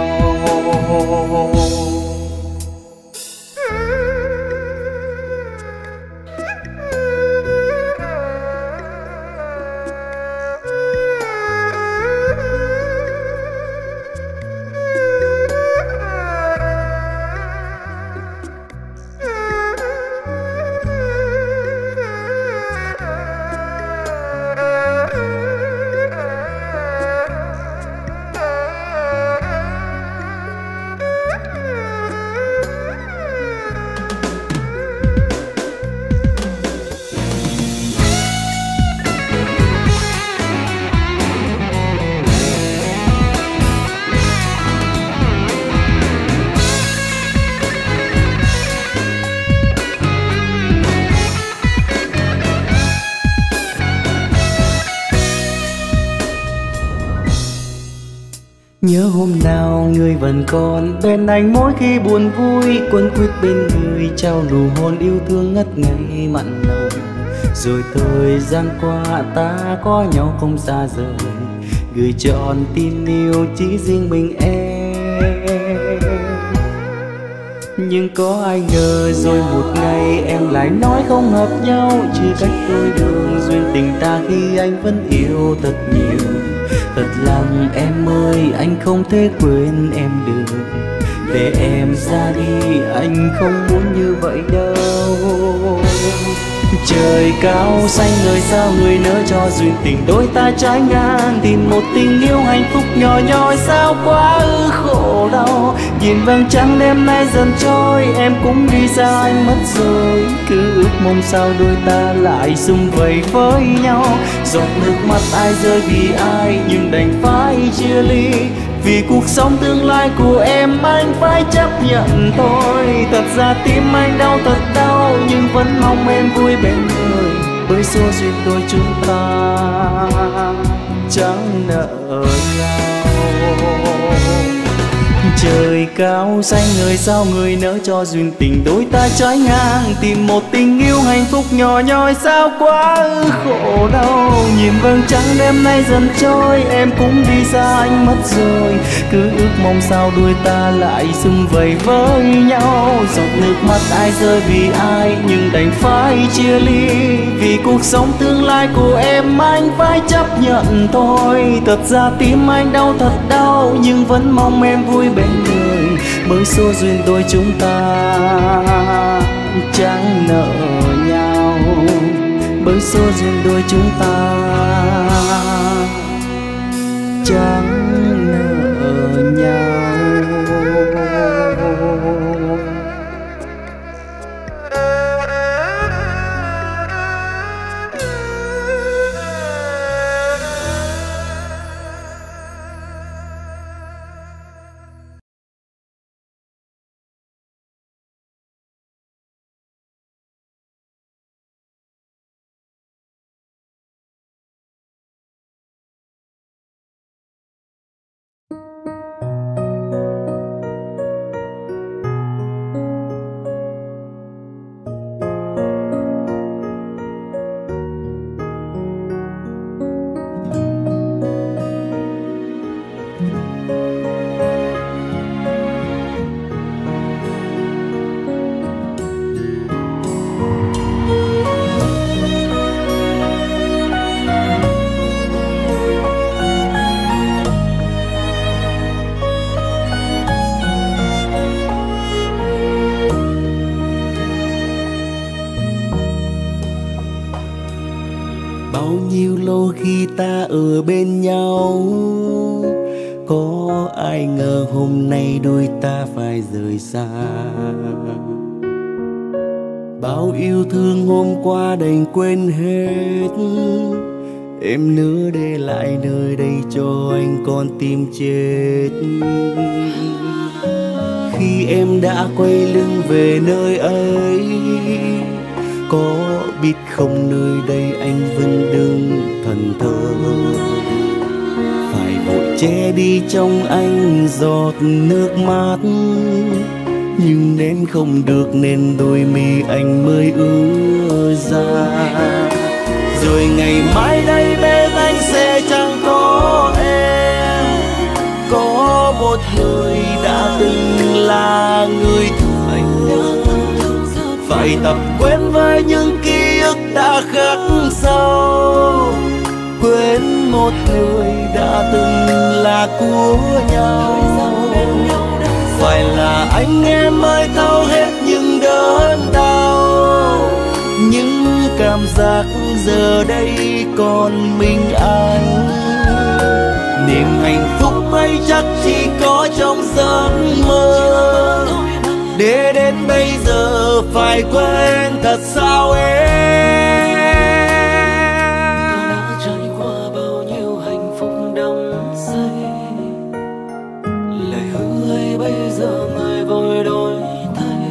Nhớ hôm nào người vẫn còn bên anh, mỗi khi buồn vui quấn quýt bên người, trao nụ hôn yêu thương ngất ngây mặn nồng. Rồi thời gian qua ta có nhau không xa rời, gửi trọn tin yêu chỉ riêng mình em. Nhưng có ai ngờ rồi một ngày em lại nói không hợp nhau, chỉ cách đôi đường duyên tình ta khi anh vẫn yêu thật nhiều. Thật lòng em ơi, anh không thể quên em được, để em ra đi anh không muốn như vậy đâu. Trời cao xanh người sao người nỡ cho duyên tình đôi ta trái ngang, tìm một tình yêu hạnh phúc nhỏ nhoi sao quá ư khổ đau. Nhìn vầng trăng đêm nay dần trôi, em cũng đi xa anh mất rồi, cứ ước mong sao đôi ta lại sum vầy với nhau. Giọt nước mắt ai rơi vì ai nhưng đành phải chia ly, vì cuộc sống tương lai của em anh phải chấp nhận thôi. Thật ra tim anh đau thật đau nhưng vẫn mong em vui bên người, bởi số duyên đôi chúng ta chẳng nợ nhau. Trời cao xanh người sao người nỡ cho duyên tình đôi ta trái ngang, tìm một tình yêu hạnh phúc nhỏ nhoi sao quá ư khổ đau. Nhìn vầng trăng đêm nay dần trôi, em cũng đi xa anh mất rồi, cứ ước mong sao đôi ta lại sum vầy với nhau. Giọt nước mắt ai rơi vì ai nhưng đành phải chia ly, vì cuộc sống tương lai của em anh phải chấp nhận thôi. Thật ra tim anh đau thật đau nhưng vẫn mong em vui bên người, bởi số duyên đôi chúng ta chẳng nợ nhau, bởi số duyên đôi chúng ta chẳng nợ nhau. bên nhau. Có ai ngờ hôm nay đôi ta phải rời xa. Bao yêu thương hôm qua đành quên hết. Em nỡ để lại nơi đây cho anh con tim chết. Khi em đã quay lưng về nơi ấy, có biết không nơi đây anh vẫn đứng thần thờ. Phải vội che đi trong anh giọt nước mắt, nhưng nên không được nên đôi mi anh mới ứa ra. Rồi ngày mai đây bên anh sẽ chẳng có em. Có một người đã từng là người anh, phải tập quên với những ký ức đã khắc sâu. Quên một người đã từng là của nhau. Phải là anh em mới thấu hết những đớn đau, những cảm giác giờ đây còn mình anh. Niềm hạnh phúc ấy chắc chỉ có trong giấc mơ. Để đến bây giờ phải quên thật sao em. Ta đã trải qua bao nhiêu hạnh phúc đắm say, lời hứa ấy bây giờ người vội đổi thay.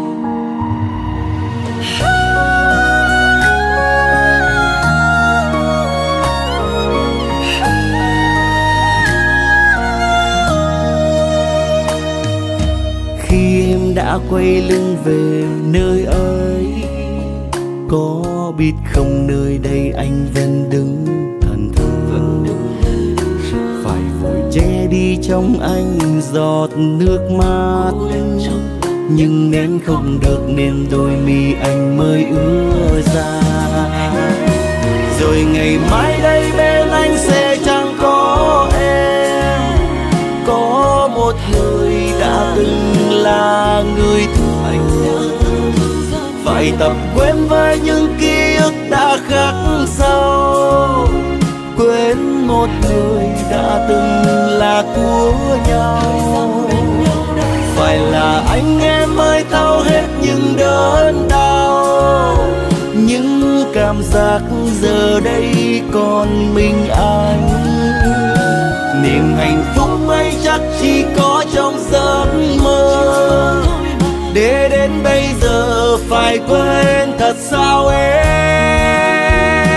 Khi em đã quay lưng về nơi ấy, có biết không nơi đây anh vẫn đứng thần thờ. Phải vội che đi trong anh giọt nước mắt, nhưng nén không được nên đôi mi anh mới ứa ra. Rồi ngày mai đây bên anh sẽ chẳng có em. Có một người đã từng là người thương anh, phải tập quên với những ký ức đã khắc sâu. Quên một người đã từng là của nhau. Phải là anh em mới thấu hết những đớn đau, những cảm giác giờ đây còn mình anh. Niềm hạnh phúc ấy chắc chỉ có trong giấc mơ. Để đến bây giờ phải quên thật sao em.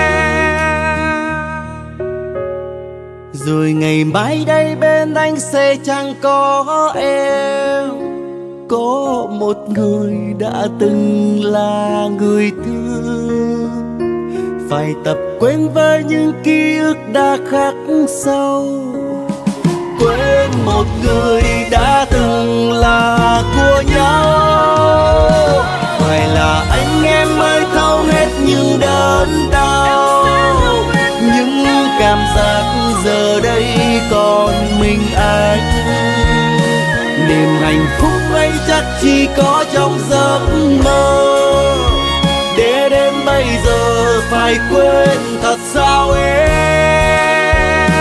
Rồi ngày mai đây bên anh sẽ chẳng có em. Có một người đã từng là người thương, phải tập quên với những ký ức đã khắc sâu. Quên một người đã từng là của nhau. Phải là anh em mới thấu hết những đớn đau, những cảm giác giờ đây còn mình anh. Niềm hạnh phúc ấy chắc chỉ có trong giấc mơ. Để đến bây giờ phải quên thật sao em.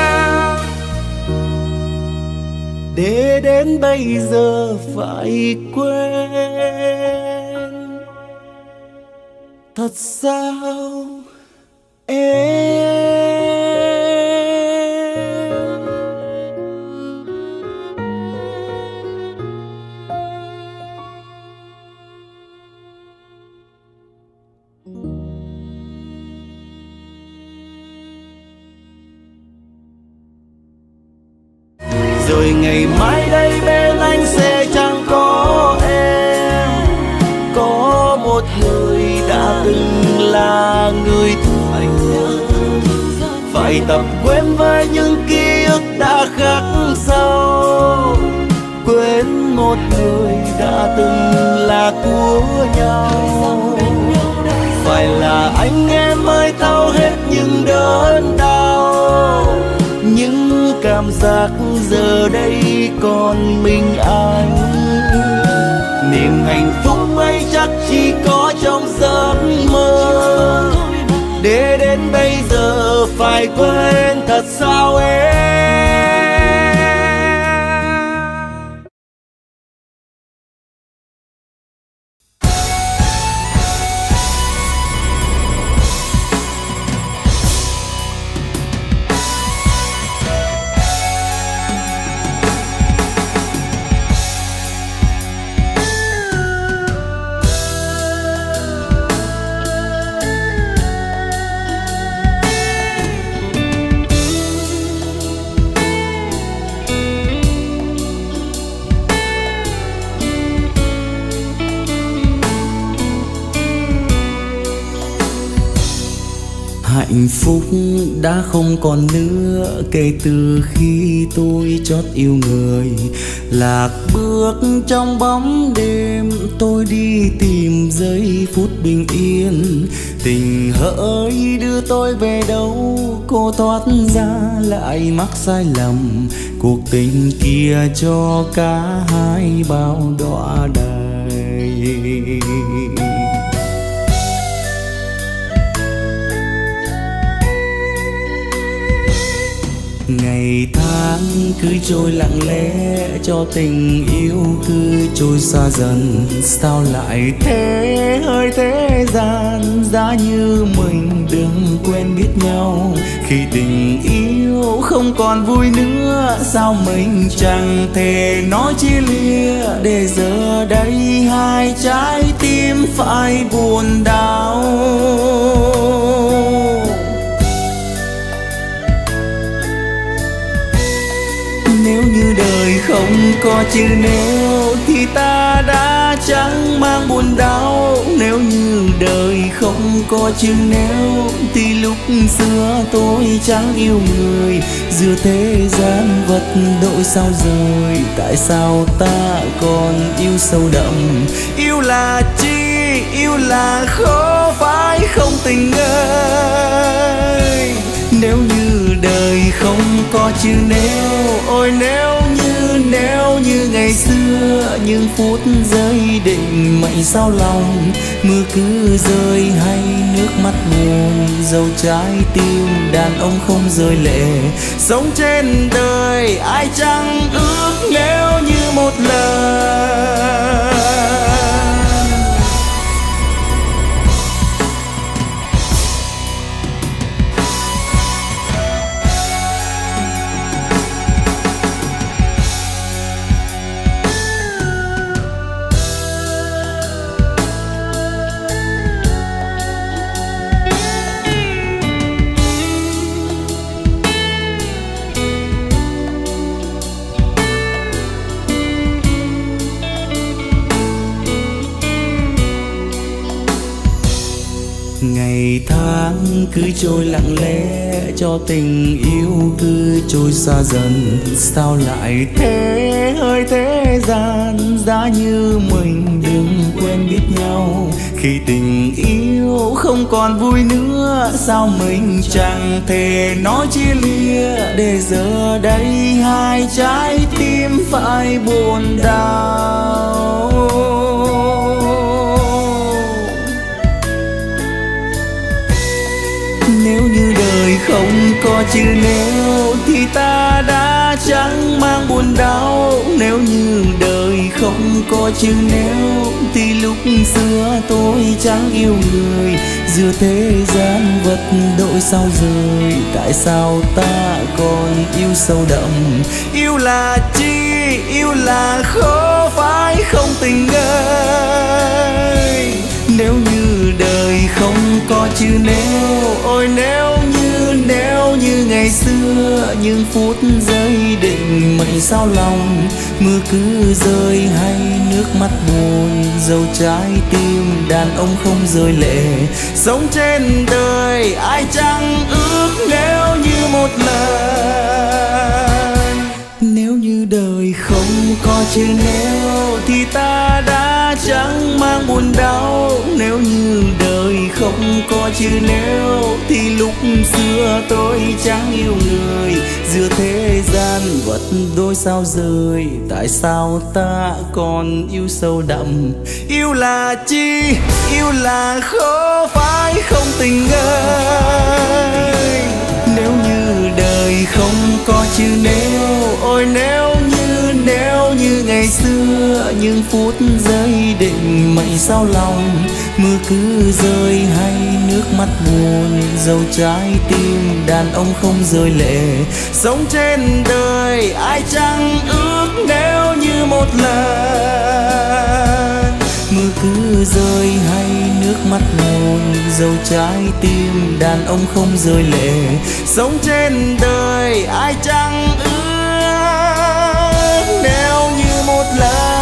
Để đến bây giờ phải quên thật sao em. Rồi ngày mai đây bên anh sẽ chẳng có em. Có một người đã từng là người thương anh, phải tập quên với những ký ức đã khắc sâu. Quên một người đã từng là của nhau. Phải là anh em mới thấu hết những đớn đau, những cảm giác giờ đây còn mình anh. Niềm hạnh phúc ấy chắc chỉ có trong giấc mơ. Để đến bây giờ phải quên thật sao Hạnh phúc đã không còn nữa kể từ khi tôi chót yêu người. Lạc bước trong bóng đêm, tôi đi tìm giây phút bình yên. Tình hỡi đưa tôi về đâu, cô thoát ra lại mắc sai lầm. Cuộc tình kia cho cả hai bao đọa đầy. Ngày tháng cứ trôi lặng lẽ, cho tình yêu cứ trôi xa dần. Sao lại thế hơi thế gian, giá như mình đừng quen biết nhau. Khi tình yêu không còn vui nữa, sao mình chẳng thể nói chia lìa. Để giờ đây hai trái tim phải buồn đau. Nếu như đời không có chữ nếu, thì ta đã chẳng mang buồn đau. Nếu như đời không có chữ nếu, thì lúc xưa tôi chẳng yêu người. Giữa thế gian vật đổi sao rời, tại sao ta còn yêu sâu đậm. Yêu là chi, yêu là khó phải không tình ơi. Nếu như đời không có chữ nếu, ôi nếu như nếu như ngày xưa, những phút giây định mệnh sao lòng. Mưa cứ rơi hay nước mắt buồn, dẫu trái tim đàn ông không rơi lệ. Sống trên đời ai chẳng ước nếu như một lần. Ngày tháng cứ trôi lặng lẽ, cho tình yêu cứ trôi xa dần. Sao lại thế hơi thế gian, giá như mình đừng quen biết nhau. Khi tình yêu không còn vui nữa, sao mình chẳng thể nói chia lìa. Để giờ đây hai trái tim phải buồn đau. Nếu như đời không có chữ nếu, thì ta đã chẳng mang buồn đau. Nếu như đời không có chữ nếu, thì lúc xưa tôi chẳng yêu người. Giữa thế gian vật đổi sao rời, tại sao ta còn yêu sâu đậm. Yêu là chi, yêu là khó phải không tình ơi. Nếu như đời không có chữ nếu, ôi nếu như nếu như ngày xưa, những phút giây định mệnh sao lòng. Mưa cứ rơi hay nước mắt buồn, dẫu trái tim đàn ông không rơi lệ. Sống trên đời ai chẳng ước nếu như một lần. Nếu như đời không có chữ nếu, thì ta đã chẳng mang buồn đau. Nếu như đời không có chữ nếu, thì lúc xưa tôi chẳng yêu người. Giữa thế gian vật đôi sao rời, tại sao ta còn yêu sâu đậm. Yêu là chi, yêu là khó phải không tình ơi. Nếu như đời không có chữ nếu, ôi nếu như nếu như ngày xưa, những phút giây định mệnh sao lòng. Mưa cứ rơi hay nước mắt buồn, dẫu trái tim đàn ông không rơi lệ. Sống trên đời ai chẳng ước nếu như một lần. Mưa cứ rơi hay nước mắt buồn, dẫu trái tim đàn ông không rơi lệ. Sống trên đời ai chẳng ước nếu như một lần.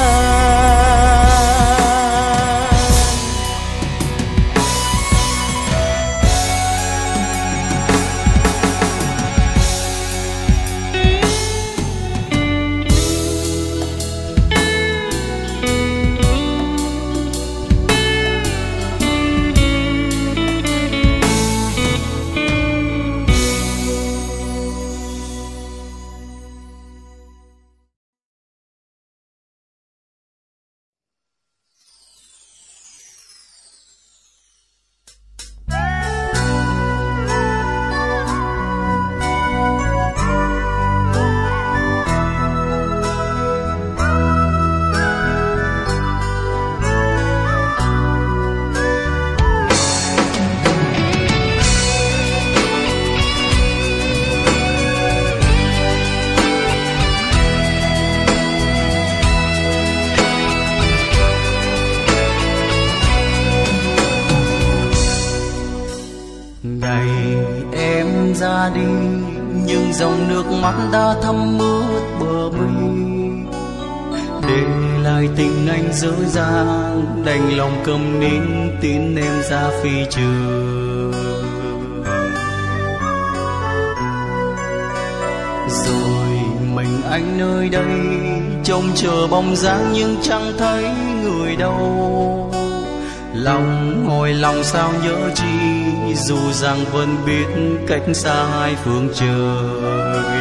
dòng nước mắt đã thấm ướt bờ mi, để lại tình anh dở dang, đành lòng cầm nín tin em ra phi trường. Rồi mình anh nơi đây trông chờ bóng dáng nhưng chẳng thấy người đâu. Lòng hồi lòng sao nhớ chi, dù rằng vẫn biết cách xa hai phương trời.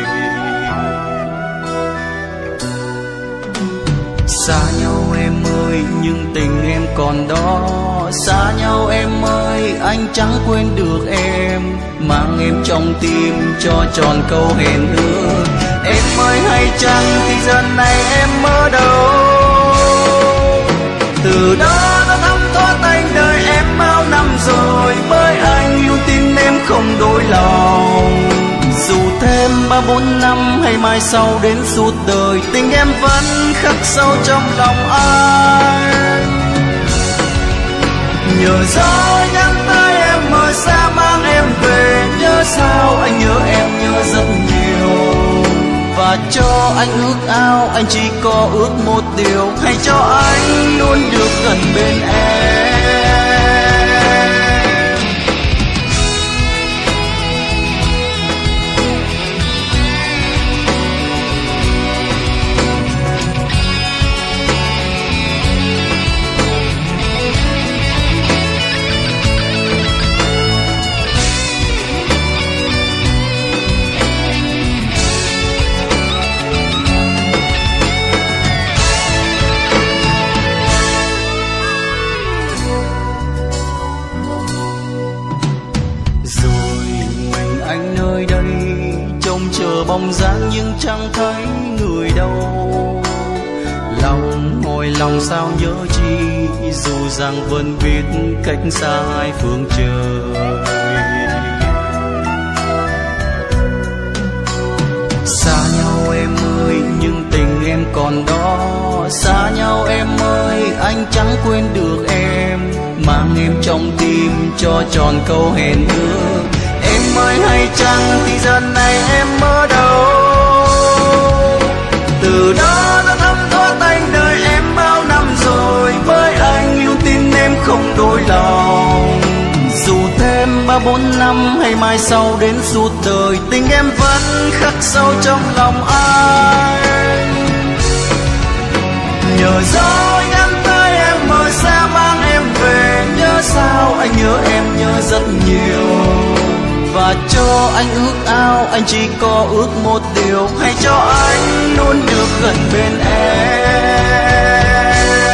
Xa nhau em ơi nhưng tình em còn đó, xa nhau em ơi anh chẳng quên được em, mang em trong tim cho tròn câu hẹn ước. Em ơi hay chăng thì giờ này em ở đâu, từ đó đã thấm thoát anh đời em bao năm rồi, bởi anh luôn tin em không đổi lòng. Dù thêm ba bốn năm hay mai sau đến suốt đời, tình em vẫn khắc sâu trong lòng anh. Nhờ gió nhắn tới em mời xa mang em về, nhớ sao anh nhớ em nhớ rất nhiều. Và cho anh ước ao, anh chỉ có ước một điều, hãy cho anh luôn được gần bên em. Bóng dáng nhưng chẳng thấy người đâu, lòng hồi lòng sao nhớ chi, dù rằng vẫn biết cách xa hai phương trời. Xa nhau em ơi nhưng tình em còn đó, xa nhau em ơi anh chẳng quên được em, mang em trong tim cho tròn câu hẹn ước. Em ơi hay chăng thì giờ này em ở đâu, từ đó đã thấm thoát anh đời em bao năm rồi, bởi anh luôn tin em không đổi lòng. Dù thêm ba bốn năm hay mai sau đến suốt đời, tình em vẫn khắc sâu trong lòng anh. Nhờ gió nhắn tới em mời xa mang em về, nhớ sao anh nhớ em nhớ rất nhiều. Và cho anh ước ao, anh chỉ có ước một điều, hãy cho anh luôn được gần bên em.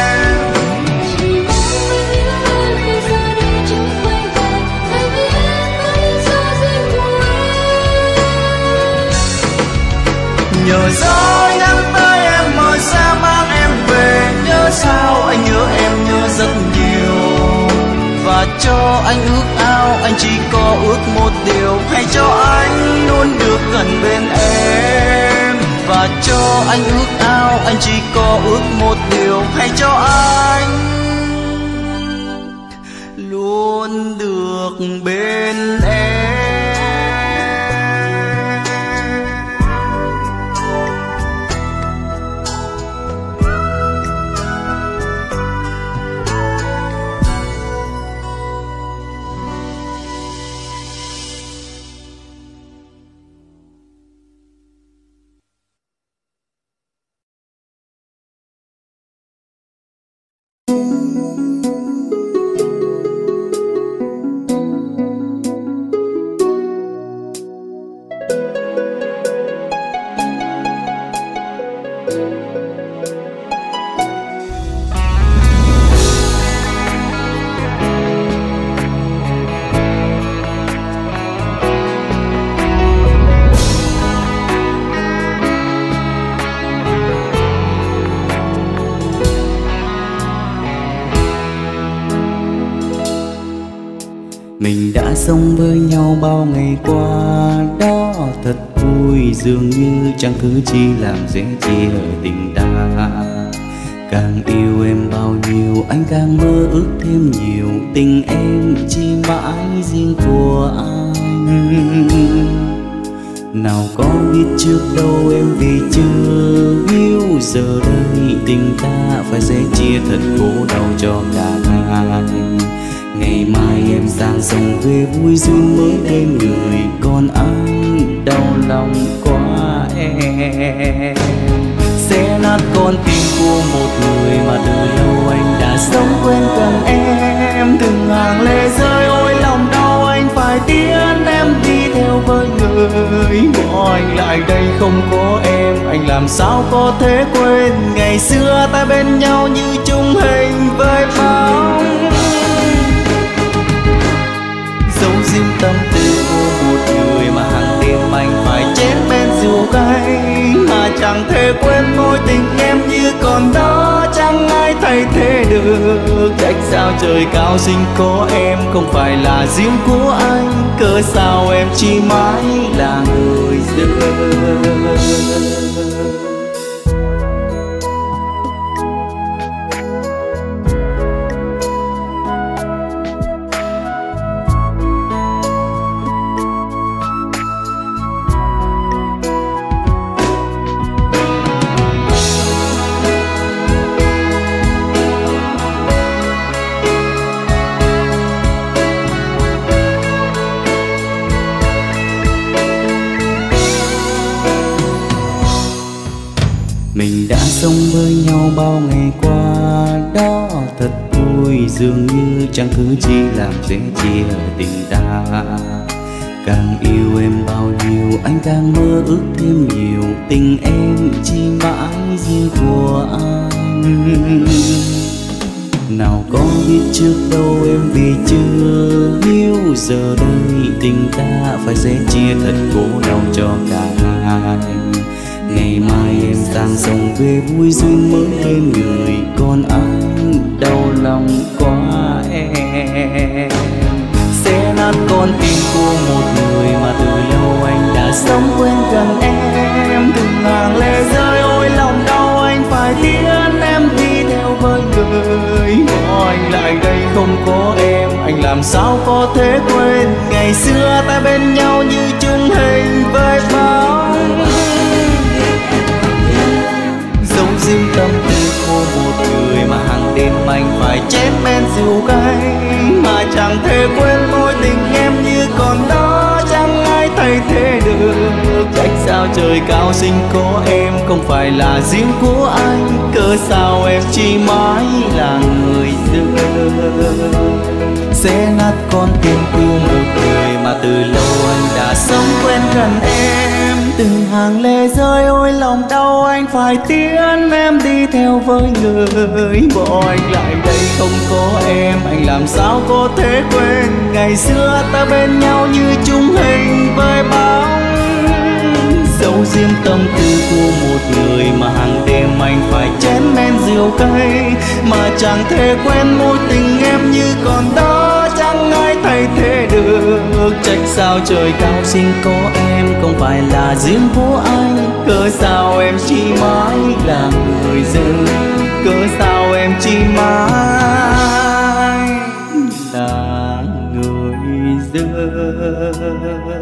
Nhờ gió nhắn tới em mời xa mang em về, nhớ sao anh nhớ em nhớ rất nhiều. Và cho anh ước ao, anh chỉ có ước một điều, hãy cho anh luôn được gần bên em. Và cho anh ước ao, anh chỉ có ước một điều, hãy cho anh luôn được bên em. Mình đã sống với nhau bao ngày qua, đó thật vui, dường như chẳng cứ chi làm dễ chia tình ta. Càng yêu em bao nhiêu anh càng mơ ước thêm nhiều, tình em chỉ mãi riêng của anh. Nào có biết trước đâu em vì chưa yêu, giờ đây tình ta phải sẽ chia thật khổ đau cho cả hai. Ngày mai em sang sông về vui duyên mới bên người, còn anh đau lòng quá em. Sẽ nát con tim của một người mà từ lâu anh đã sống quên gần em. Từng hàng lệ rơi ôi lòng đau anh phải tiến em đi theo với người. Bỏ anh lại đây không có em, anh làm sao có thể quên ngày xưa ta bên nhau như chung hình với bóng. Dấu riêng tâm tư của một người mà hàng đêm anh phải chén bên rượu cay, mà chẳng thể quên mối tình em như còn đó, chẳng ai thay thế được. Trách sao trời cao sinh có em không phải là riêng của anh, cớ sao em chỉ mãi là người dưng. Mình đã sống với nhau bao ngày qua đó thật vui, dường như chẳng thứ chi làm dễ chia tình ta. Càng yêu em bao nhiêu anh càng mơ ước thêm nhiều, tình em chỉ mãi riêng của anh. Nào có biết trước đâu em vì chưa yêu, giờ đây tình ta phải sẽ chia thật khổ đau cho cả hai. Ngày mai em sang sông về vui duyên mới bên người, còn anh đau lòng quá em. Sẽ nát con tim của một người mà từ lâu anh đã sống quên gần em. Từng hàng lệ rơi ôi lòng đau anh phải tiến em đi theo với người. Bỏ anh lại đây không có em, anh làm sao có thể quên ngày xưa ta bên nhau như chung hình với bóng. Dấu riêng tâm tư của một người mà hàng đêm anh phải chén men rượu cay, mà chẳng thể quên mối tình em như còn đó, chẳng ai thay thế được. Trách sao trời cao sinh có em không phải là riêng của anh, cớ sao em chỉ mãi là người dưng. Sẽ nát con tim của một người mà từ lâu anh đã sống quen gần em. Từng hàng lệ rơi ôi lòng đau anh phải tiến em đi theo với người. Bỏ anh lại đây không có em, anh làm sao có thể quên ngày xưa ta bên nhau như chung hình với bóng. Dấu riêng tâm tư của một người mà hàng đêm anh phải chén men rượu cay, mà chẳng thể quên mối tình em như còn đó, chẳng ai thay thế được. Trách sao trời cao sinh có em không phải là riêng của anh, cớ sao em chỉ mãi là người dưng. Cớ sao em chỉ mãi là người dưng.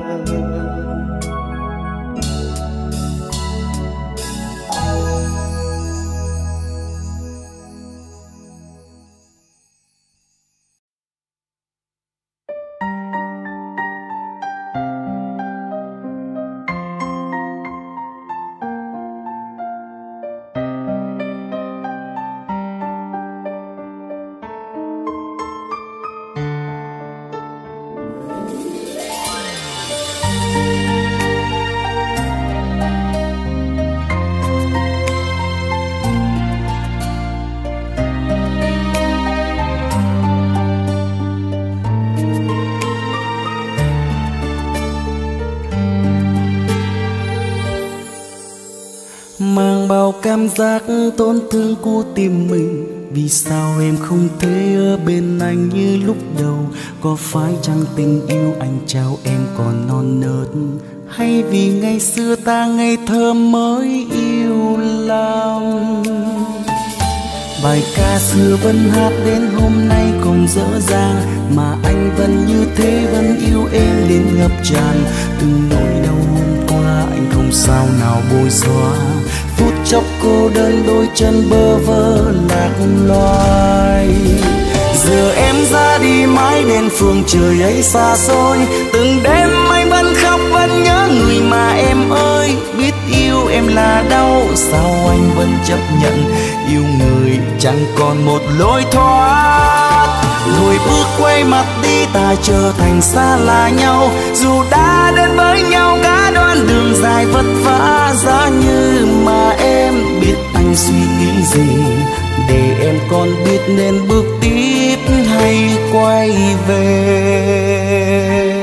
Mang bao cảm giác tổn thương của tim mình, vì sao em không thể ở bên anh như lúc đầu? Có phải chăng tình yêu anh trao em còn non nớt, hay vì ngày xưa ta ngây thơ mới yêu lòng? Bài ca xưa vẫn hát đến hôm nay còn dở dang, mà anh vẫn như thế vẫn yêu em đến ngập tràn. Từng nỗi đau hôm qua anh không sao nào bối xóa. Phút chốc cô đơn đôi chân bơ vơ lạc loài. Giờ em ra đi mãi đến phương trời ấy xa xôi. Từng đêm anh vẫn khóc vẫn nhớ người mà em ơi. Biết yêu em là đau sao anh vẫn chấp nhận. Yêu người chẳng còn một lối thoát. Lùi bước quay mặt đi ta trở thành xa lạ nhau. Dù đã đến với nhau cả đoạn đường dài vất vả. Giá như mà em biết anh suy nghĩ gì, để em còn biết nên bước tiếp hay quay về.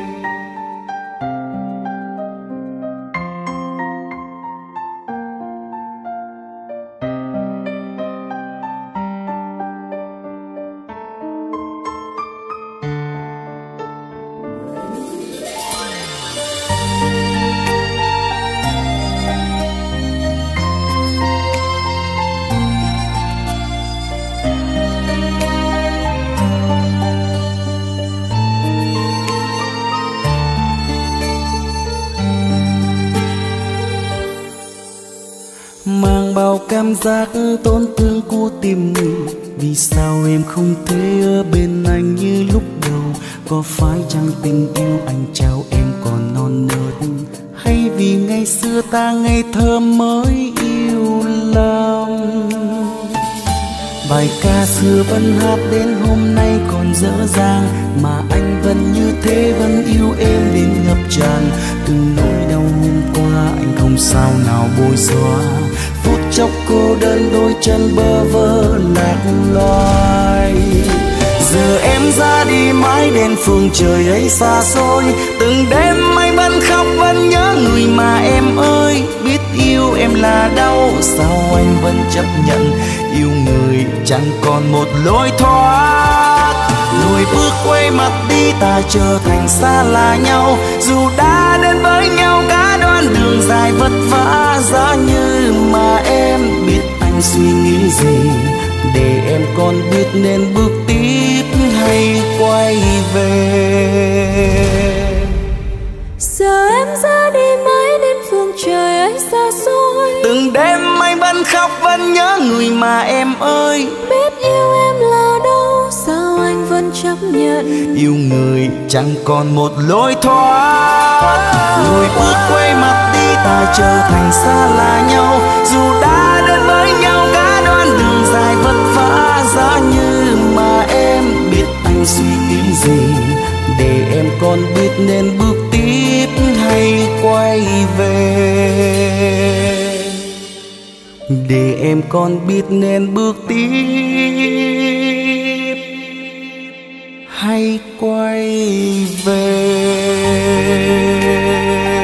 Mang bao cảm giác tổn thương của tim mình. Vì sao em không thể ở bên anh như lúc đầu? Có phải chăng tình yêu anh trao em còn non nớt? Hay vì ngày xưa ta ngây thơ mới yêu lòng? Bài ca xưa vẫn hát đến hôm nay còn dở dang. Mà anh vẫn như thế vẫn yêu em đến ngập tràn. Từng nỗi đau hôm qua anh không sao nào bối xóa. Phút chốc cô đơn đôi chân bơ vơ lạc loài. Giờ em ra đi mãi đến phương trời ấy xa xôi. Từng đêm anh vẫn khóc vẫn nhớ người mà em ơi. Biết yêu em là đau sao anh vẫn chấp nhận. Yêu người chẳng còn một lối thoát. Lùi bước quay mặt đi ta trở thành xa lạ nhau. Dù đã đến với nhau cả đoạn đường dài vất vả. Giá như mà em biết anh suy nghĩ gì, để em còn biết nên bước tiếp hay quay về. Giờ em ra đi mãi đến phương trời ấy xa xôi. Từng đêm anh vẫn khóc vẫn nhớ người mà em ơi. Biết yêu em là đâu sao anh vẫn chấp nhận. Yêu người chẳng còn một lối thoát. Lùi bước quay mặt đi ta trở thành xa lạ nhau. Dù đã đến với nhau cả đoạn đường dài vất vả. Giá như mà em biết anh suy nghĩ gì, để em còn biết nên bước tiếp hay quay về. Để em còn biết nên bước tiếp hay quay về.